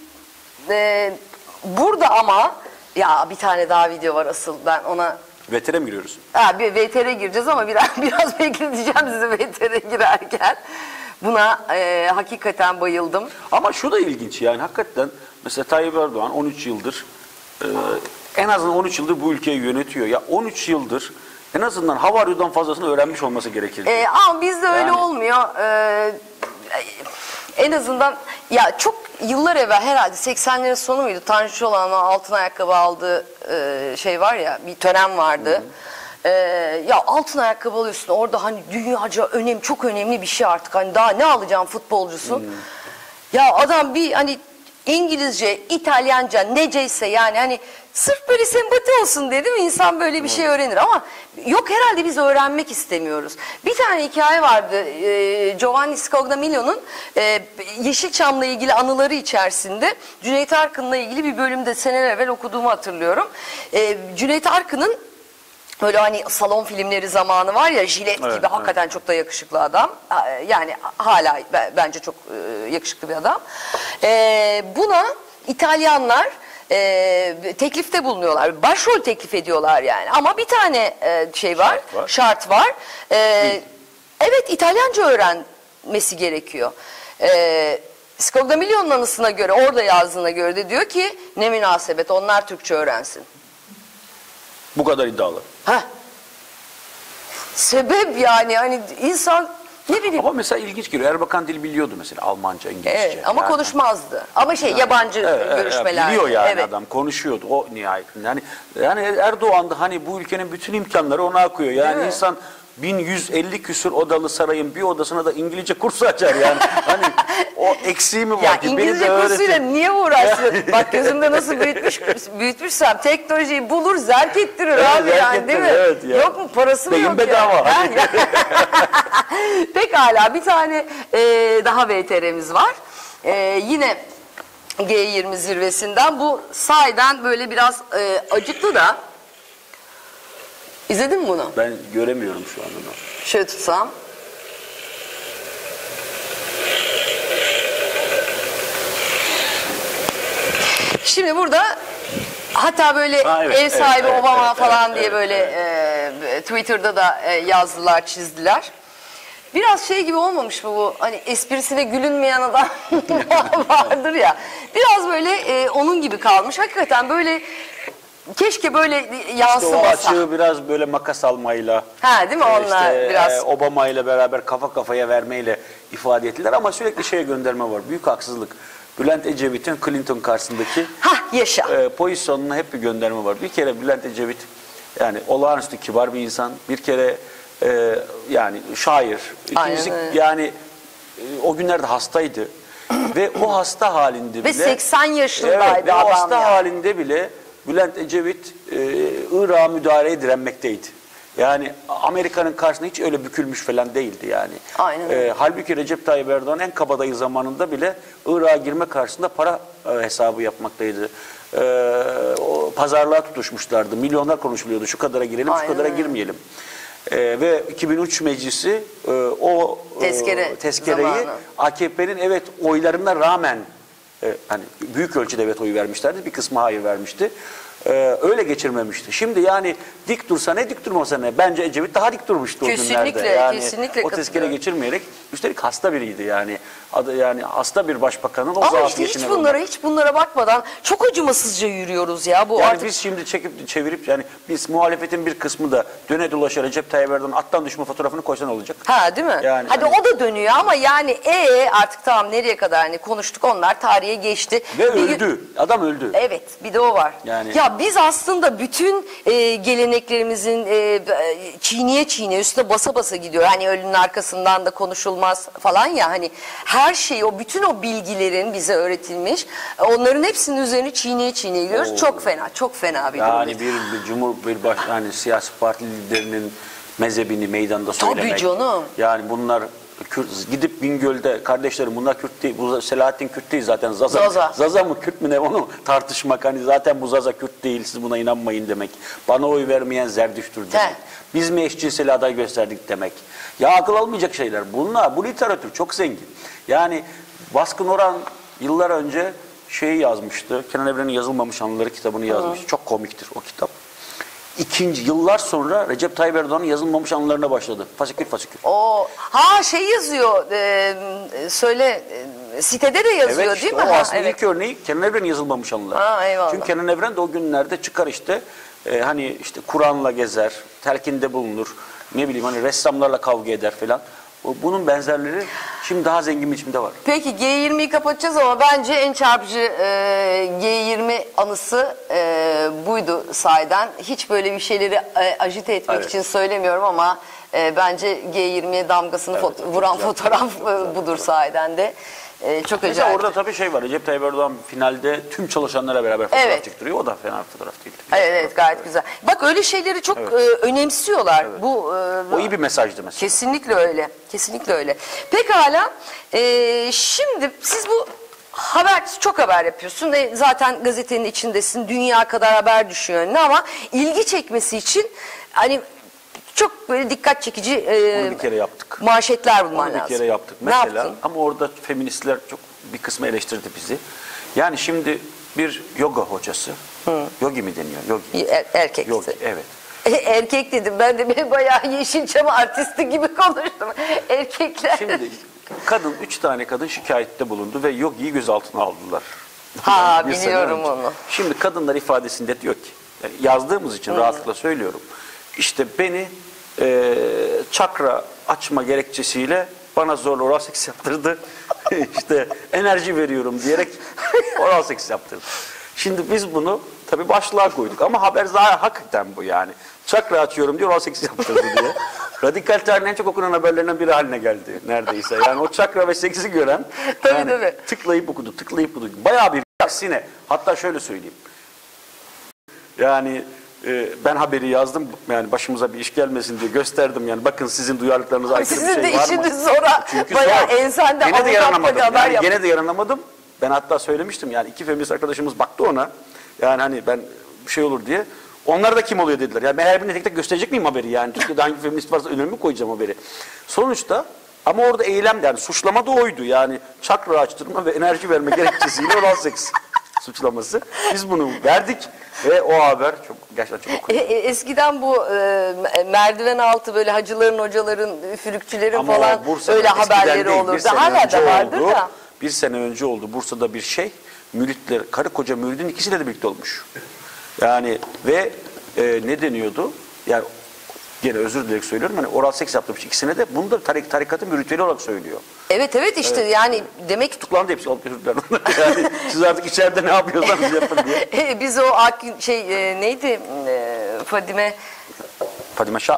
[SPEAKER 1] e, burada ama ya bir tane daha video var asıl ben ona
[SPEAKER 2] Vetere mi giriyoruz?
[SPEAKER 1] ha, bir V T R'e gireceğiz ama biraz biraz bekleteceğim sizi V T R'e girerken. Buna e, hakikaten bayıldım.
[SPEAKER 2] Ama şu da ilginç yani hakikaten mesela Tayyip Erdoğan on üç yıldır e, en azından on üç yıldır bu ülkeyi yönetiyor. Ya on üç yıldır en azından Havaryo'dan fazlasını öğrenmiş olması gerekir.
[SPEAKER 1] Ee, ama bizde öyle
[SPEAKER 2] Yani.
[SPEAKER 1] olmuyor. Ee, en azından ya çok yıllar evvel herhalde seksenlerin sonu muydu? Tanju Çolak'ın o altın ayakkabı aldığı e, şey var ya bir tören vardı. Ee, ya altın ayakkabı alıyorsun orada hani dünyaca önem çok önemli bir şey artık. Hani daha ne alacağım futbolcusun? Ya adam bir hani İngilizce, İtalyanca neceyse yani hani sırf böyle sempati olsun dedim insan böyle bir şey öğrenir ama yok herhalde biz öğrenmek istemiyoruz. Bir tane hikaye vardı e, Giovanni Scognamiglio'nun e, Yeşilçam'la ilgili anıları içerisinde Cüneyt Arkın'la ilgili bir bölümde seneler evvel okuduğumu hatırlıyorum. E, Cüneyt Arkın'ın böyle hani salon filmleri zamanı var ya jilet
[SPEAKER 2] Evet,
[SPEAKER 1] gibi hakikaten çok da yakışıklı adam. Yani hala bence çok yakışıklı bir adam. Ee, buna İtalyanlar e, teklifte bulunuyorlar. Başrol teklif ediyorlar yani. Ama bir tane e, şey var,
[SPEAKER 2] Şart var.
[SPEAKER 1] şart var. Ee, evet İtalyanca öğrenmesi gerekiyor. Ee, Scognamiglio'nun anısına göre, orada yazdığına göre de diyor ki ne münasebet onlar Türkçe öğrensin.
[SPEAKER 2] Bu kadar iddialı.
[SPEAKER 1] Heh. Sebep yani hani insan ne bileyim
[SPEAKER 2] Ama mesela ilginç geliyor. Erbakan dil biliyordu mesela Almanca, İngilizce.
[SPEAKER 1] evet, ama
[SPEAKER 2] Yani.
[SPEAKER 1] konuşmazdı. Ama şey yabancı
[SPEAKER 2] Evet, evet,
[SPEAKER 1] görüşmeler.
[SPEAKER 2] biliyor yani
[SPEAKER 1] evet.
[SPEAKER 2] adam konuşuyordu o nihayetinde. Yani yani Erdoğan da hani bu ülkenin bütün imkanları ona akıyor. Yani
[SPEAKER 1] mi?
[SPEAKER 2] insan bin yüz elli küsur odalı sarayın bir odasına da İngilizce kurs açar yani. Hani o eksiği mi var
[SPEAKER 1] Ya
[SPEAKER 2] ki? Beni
[SPEAKER 1] İngilizce
[SPEAKER 2] de
[SPEAKER 1] kursuyla
[SPEAKER 2] öğretin.
[SPEAKER 1] niye uğraşsın? Bak gözümde nasıl büyütmüş, büyütmüşsem teknolojiyi bulur zerk ettirir
[SPEAKER 2] Evet,
[SPEAKER 1] abi
[SPEAKER 2] zerk
[SPEAKER 1] yani değil mi?
[SPEAKER 2] ettirir, evet ya.
[SPEAKER 1] Yok mu parası mı
[SPEAKER 2] Beyin
[SPEAKER 1] yok
[SPEAKER 2] bedava.
[SPEAKER 1] ya? Ha, ya. Pekala bir tane e, daha V T R'miz var. E, yine G yirmi zirvesinden bu sahiden böyle biraz e, acıklı da. İzledin mi bunu?
[SPEAKER 2] Ben göremiyorum şu anda.
[SPEAKER 1] Şöyle tutsam. Şimdi burada hatta böyle
[SPEAKER 2] Ha, evet,
[SPEAKER 1] ev sahibi
[SPEAKER 2] evet,
[SPEAKER 1] Obama
[SPEAKER 2] evet,
[SPEAKER 1] falan
[SPEAKER 2] evet,
[SPEAKER 1] diye
[SPEAKER 2] evet,
[SPEAKER 1] böyle e, Twitter'da da e, yazdılar, çizdiler. Biraz şey gibi olmamış mı bu? Hani esprisine gülünmeyen adam vardır ya. Biraz böyle e, onun gibi kalmış. Hakikaten böyle keşke böyle
[SPEAKER 2] İşte o
[SPEAKER 1] yansımasa.
[SPEAKER 2] açığı biraz böyle makas almayla,
[SPEAKER 1] Ha değil mi
[SPEAKER 2] e,
[SPEAKER 1] onlar
[SPEAKER 2] işte,
[SPEAKER 1] biraz?
[SPEAKER 2] e, Obama ile beraber kafa kafaya vermeyle ifade ettiler ama sürekli şeye gönderme var. Büyük haksızlık. Bülent Ecevit'in Clinton karşısındaki
[SPEAKER 1] Hah yaşa.
[SPEAKER 2] e, pozisyonuna hep bir gönderme var. Bir kere Bülent Ecevit yani olağanüstü kibar bir insan. Bir kere e, yani şair. İkincisi
[SPEAKER 1] Aynen öyle.
[SPEAKER 2] yani e, o günlerde hastaydı. Ve o hasta halinde bile...
[SPEAKER 1] Ve seksen yaşındaydı
[SPEAKER 2] evet, ve o
[SPEAKER 1] adam
[SPEAKER 2] hasta
[SPEAKER 1] yani.
[SPEAKER 2] halinde bile Bülent Ecevit e, Irak'a müdahaleye direnmekteydi. Yani Amerika'nın karşısında hiç öyle bükülmüş falan değildi yani.
[SPEAKER 1] Aynen öyle.
[SPEAKER 2] E, halbuki Recep Tayyip Erdoğan en kabadayı zamanında bile Irak'a girme karşısında para e, hesabı yapmaktaydı. E, o pazarlığa tutuşmuşlardı. Milyonlar konuşuluyordu. Şu kadara girelim,
[SPEAKER 1] Aynen
[SPEAKER 2] şu kadara
[SPEAKER 1] öyle.
[SPEAKER 2] girmeyelim. E, ve iki bin üç meclisi e, o e,
[SPEAKER 1] Tezkere
[SPEAKER 2] tezkereyi
[SPEAKER 1] zamanı.
[SPEAKER 2] A K P'nin evet oylarına rağmen e, hani büyük ölçüde evet oyu vermişlerdi. Bir kısmı hayır vermişti. Ee, öyle geçirmemişti. Şimdi yani dik dursa ne, dik durmasa ne? Bence Ecevit daha dik durmuştu
[SPEAKER 1] Kesinlikle,
[SPEAKER 2] o günlerde. Yani
[SPEAKER 1] kesinlikle
[SPEAKER 2] o tezkere
[SPEAKER 1] katılıyorum.
[SPEAKER 2] geçirmeyerek, üstelik hasta biriydi yani. Adı yani hasta bir başbakanın o
[SPEAKER 1] Ama işte
[SPEAKER 2] zafiyetine
[SPEAKER 1] hiç bunlara
[SPEAKER 2] rağmen.
[SPEAKER 1] hiç bunlara bakmadan çok acımasızca yürüyoruz ya. Bu
[SPEAKER 2] Yani
[SPEAKER 1] artık
[SPEAKER 2] biz şimdi çekip çevirip yani biz muhalefetin bir kısmı da döne dolaşa Recep Tayyip Erdoğan'ın attan düşme fotoğrafını koysan olacak.
[SPEAKER 1] ha değil mi?
[SPEAKER 2] Yani
[SPEAKER 1] Hadi
[SPEAKER 2] hani-
[SPEAKER 1] o da dönüyor ama yani e artık tamam nereye kadar hani konuştuk onlar tarihe geçti.
[SPEAKER 2] Ve
[SPEAKER 1] Bir gün-
[SPEAKER 2] öldü. Adam öldü.
[SPEAKER 1] Evet bir de o var.
[SPEAKER 2] Yani-
[SPEAKER 1] Ya biz aslında bütün e, geleneklerimizin e, çiğniye çiğniye üstüne basa basa gidiyor. Hani ölünün arkasından da konuşulmaz falan ya hani her şeyi o bütün o bilgilerin bize öğretilmiş onların hepsinin üzerine çiğniye çiğniye gidiyoruz.
[SPEAKER 2] Oo.
[SPEAKER 1] Çok fena çok fena bir
[SPEAKER 2] Yani
[SPEAKER 1] durum.
[SPEAKER 2] bir, bir cumhur bir baş yani siyasi parti liderinin mezhebini meydanda söylemek.
[SPEAKER 1] canım.
[SPEAKER 2] Yani bunlar Kürt, gidip Bingöl'de kardeşlerim bunlar Kürt değil. Bu Selahattin Kürt değil zaten Zaza.
[SPEAKER 1] Zaza.
[SPEAKER 2] Zaza mı Kürt mü ne onu tartışmak. Hani zaten bu Zaza Kürt değil siz buna inanmayın demek. Bana oy vermeyen Zerdüştür demek.
[SPEAKER 1] He.
[SPEAKER 2] Biz mi eşcinsel aday gösterdik demek. Ya akıl almayacak şeyler. Bunlar bu literatür çok zengin. Yani Baskın Orhan yıllar önce şeyi yazmıştı. Kenan Evren'in Yazılmamış Anıları kitabını yazmıştı. Çok komiktir o kitap. İkinci yıllar sonra Recep Tayyip Erdoğan'ın yazılmamış anılarına başladı. Fasikür fasikür.
[SPEAKER 1] O ha şey yazıyor e, söyle e, sitede de yazıyor
[SPEAKER 2] Evet işte
[SPEAKER 1] değil mi?
[SPEAKER 2] o
[SPEAKER 1] Ha,
[SPEAKER 2] aslında
[SPEAKER 1] evet.
[SPEAKER 2] ilk örneği Kenan Evren'in yazılmamış anıları.
[SPEAKER 1] Ha, eyvallah.
[SPEAKER 2] Çünkü Kenan Evren de o günlerde çıkar işte e, hani işte Kur'an'la gezer, telkinde bulunur. Ne bileyim hani ressamlarla kavga eder falan. O- Bunun benzerleri şimdi daha zengin bir biçimde var.
[SPEAKER 1] Peki G yirmiyi kapatacağız ama bence en çarpıcı e, G yirmi anısı e, buydu sahiden. Hiç böyle bir şeyleri e, ajite etmek
[SPEAKER 2] Evet.
[SPEAKER 1] için söylemiyorum ama e, bence G yirmiye damgasını
[SPEAKER 2] Evet,
[SPEAKER 1] fot-
[SPEAKER 2] çok
[SPEAKER 1] vuran
[SPEAKER 2] güzel,
[SPEAKER 1] fotoğraf
[SPEAKER 2] çok güzel,
[SPEAKER 1] e,
[SPEAKER 2] çok
[SPEAKER 1] budur
[SPEAKER 2] güzel.
[SPEAKER 1] sahiden de. E, çok
[SPEAKER 2] Mesela
[SPEAKER 1] acayip.
[SPEAKER 2] orada tabii şey var. Recep Tayyip Erdoğan finalde tüm çalışanlara beraber fotoğraf
[SPEAKER 1] Evet.
[SPEAKER 2] çektiriyor. O da fena bir fotoğraf değil.
[SPEAKER 1] Evet, evet gayet güzel. Bak öyle şeyleri çok
[SPEAKER 2] Evet.
[SPEAKER 1] e, önemsiyorlar. Bu e,
[SPEAKER 2] O iyi bir mesajdı mesela.
[SPEAKER 1] Kesinlikle öyle. Kesinlikle öyle. Pekala. Ee, şimdi siz bu haber çok haber yapıyorsun. E, zaten gazetenin içindesin. Dünya kadar haber düşüyor önüne ama ilgi çekmesi için hani çok böyle dikkat çekici e,
[SPEAKER 2] Onu bir kere yaptık.
[SPEAKER 1] manşetler bulman
[SPEAKER 2] Onu bir
[SPEAKER 1] lazım.
[SPEAKER 2] kere yaptık.
[SPEAKER 1] Ne
[SPEAKER 2] Mesela
[SPEAKER 1] yaptın?
[SPEAKER 2] ama orada feministler çok bir kısmı eleştirdi bizi. Yani şimdi bir yoga hocası, yogi mi deniyor? Yogi.
[SPEAKER 1] Er, erkek.
[SPEAKER 2] Yogi, evet.
[SPEAKER 1] E, Erkek dedim. Ben de bir bayağı Yeşilçam artisti gibi konuştum. Erkekler.
[SPEAKER 2] Şimdi kadın, üç tane kadın şikayette bulundu ve yogiyi gözaltına aldılar.
[SPEAKER 1] Ha,
[SPEAKER 2] Yani bir sene
[SPEAKER 1] biliyorum
[SPEAKER 2] önce.
[SPEAKER 1] onu.
[SPEAKER 2] Şimdi kadınlar ifadesinde diyor ki, yani yazdığımız için rahatlıkla söylüyorum. İşte beni e, çakra açma gerekçesiyle bana zorla oral seks yaptırdı. İşte enerji veriyorum diyerek oral seks yaptırdı. Şimdi biz bunu tabii başlığa koyduk ama haber zaten hakikaten bu yani. Çakra açıyorum diyor oral seks yaptırdı diye. Radikal tarihin en çok okunan haberlerinden biri haline geldi neredeyse. Yani o çakra ve seksi gören
[SPEAKER 1] Tabii,
[SPEAKER 2] yani
[SPEAKER 1] tabii.
[SPEAKER 2] tıklayıp okudu, tıklayıp okudu. Bayağı bir aksine. Hatta şöyle söyleyeyim. Yani e, ben haberi yazdım yani başımıza bir iş gelmesin diye gösterdim yani bakın sizin duyarlılıklarınıza aykırı bir
[SPEAKER 1] Sizin
[SPEAKER 2] şey
[SPEAKER 1] de
[SPEAKER 2] var mı?
[SPEAKER 1] işiniz zora
[SPEAKER 2] Çünkü
[SPEAKER 1] bayağı
[SPEAKER 2] zor.
[SPEAKER 1] ensende
[SPEAKER 2] Gene de
[SPEAKER 1] avukatlık
[SPEAKER 2] yaranamadım.
[SPEAKER 1] haber
[SPEAKER 2] Yani
[SPEAKER 1] yap-
[SPEAKER 2] gene de yaranamadım. Ben hatta söylemiştim yani iki feminist arkadaşımız baktı ona. Yani hani ben bir şey olur diye. Onlar da kim oluyor dediler. Yani ben her birine tek tek gösterecek miyim haberi yani? Türkiye'de hangi feminist varsa önüme mi koyacağım haberi? Sonuçta ama orada eylem yani suçlama da oydu. Yani çakra açtırma ve enerji verme gerekçesiyle oral seks suçlaması. Biz bunu verdik ve o haber çok gerçekten çok
[SPEAKER 1] E,
[SPEAKER 2] okuyor.
[SPEAKER 1] e, Eskiden bu e, merdiven altı böyle hacıların, hocaların, üfürükçülerin
[SPEAKER 2] Ama
[SPEAKER 1] falan
[SPEAKER 2] Bursa'da
[SPEAKER 1] öyle
[SPEAKER 2] eskiden
[SPEAKER 1] haberleri
[SPEAKER 2] değil, bir
[SPEAKER 1] olurdu.
[SPEAKER 2] sene
[SPEAKER 1] Hala
[SPEAKER 2] önce
[SPEAKER 1] da vardır
[SPEAKER 2] oldu.
[SPEAKER 1] da.
[SPEAKER 2] Bir sene önce oldu. Bursa'da bir şey müritler, karı koca müridin ikisiyle de birlikte olmuş. Yani ve e, ne deniyordu? Yani gene özür dilerim söylüyorum. Hani oral seks yaptırmış ikisine de bunu da tarik, tarikatın ritüeli olarak söylüyor.
[SPEAKER 1] Evet evet işte yani demek ki
[SPEAKER 2] Tutuklandı hepsi. Alıp götürdüler. Yani siz artık içeride ne yapıyorsanız yapın diye.
[SPEAKER 1] e, biz o Ak- şey e, neydi e, Fadime
[SPEAKER 2] Fadime Şah.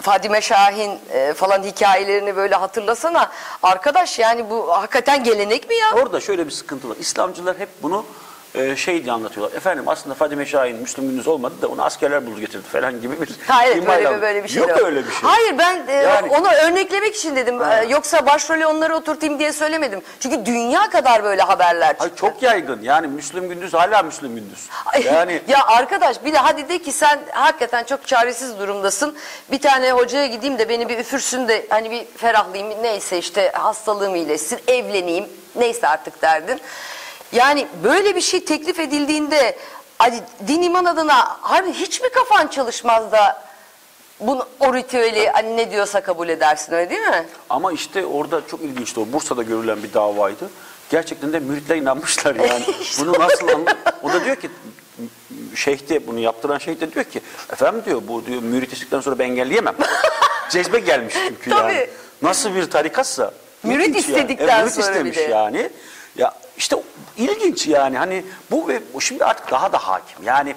[SPEAKER 1] Fadime Şahin e, falan hikayelerini böyle hatırlasana. Arkadaş yani bu hakikaten gelenek mi ya?
[SPEAKER 2] Orada şöyle bir sıkıntı var. İslamcılar hep bunu e, şey diye anlatıyorlar. Efendim aslında Fadime Şahin Müslüm Gündüz olmadı da onu askerler buldu getirdi falan gibi bir
[SPEAKER 1] Ha, evet,
[SPEAKER 2] imayla-
[SPEAKER 1] böyle, böyle bir şey
[SPEAKER 2] Yok
[SPEAKER 1] de var.
[SPEAKER 2] öyle bir şey.
[SPEAKER 1] Hayır ben e,
[SPEAKER 2] Yani-
[SPEAKER 1] onu örneklemek için dedim. E, yoksa başrolü onları oturtayım diye söylemedim. Çünkü dünya kadar böyle haberler çıktı.
[SPEAKER 2] Ay çok yaygın. Yani Müslüm Gündüz hala Müslüm Gündüz.
[SPEAKER 1] Ay,
[SPEAKER 2] Yani
[SPEAKER 1] ya arkadaş bir de hadi de ki sen hakikaten çok çaresiz durumdasın. Bir tane hocaya gideyim de beni bir üfürsün de hani bir ferahlayayım neyse işte hastalığım iyileşsin evleneyim neyse artık derdin. Yani böyle bir şey teklif edildiğinde hadi din iman adına harbi hiç mi kafan çalışmaz da bunu o ritüeli hani ne diyorsa kabul edersin öyle değil mi?
[SPEAKER 2] ama işte orada çok ilginçti o. Bursa'da görülen bir davaydı. Gerçekten de müritler inanmışlar yani. Bunu nasıl anla- O da diyor ki şeyh de bunu yaptıran şeyh de diyor ki efendim diyor bu diyor mürit istedikten sonra ben engelleyemem. Cezbe gelmiş çünkü
[SPEAKER 1] Tabii.
[SPEAKER 2] yani. Nasıl bir tarikatsa.
[SPEAKER 1] Mürit
[SPEAKER 2] ilginç yani.
[SPEAKER 1] istedikten
[SPEAKER 2] E, mürit
[SPEAKER 1] sonra bir
[SPEAKER 2] istemiş
[SPEAKER 1] de.
[SPEAKER 2] yani. Ya işte ilginç yani hani bu ve bu şimdi artık daha da hakim. Yani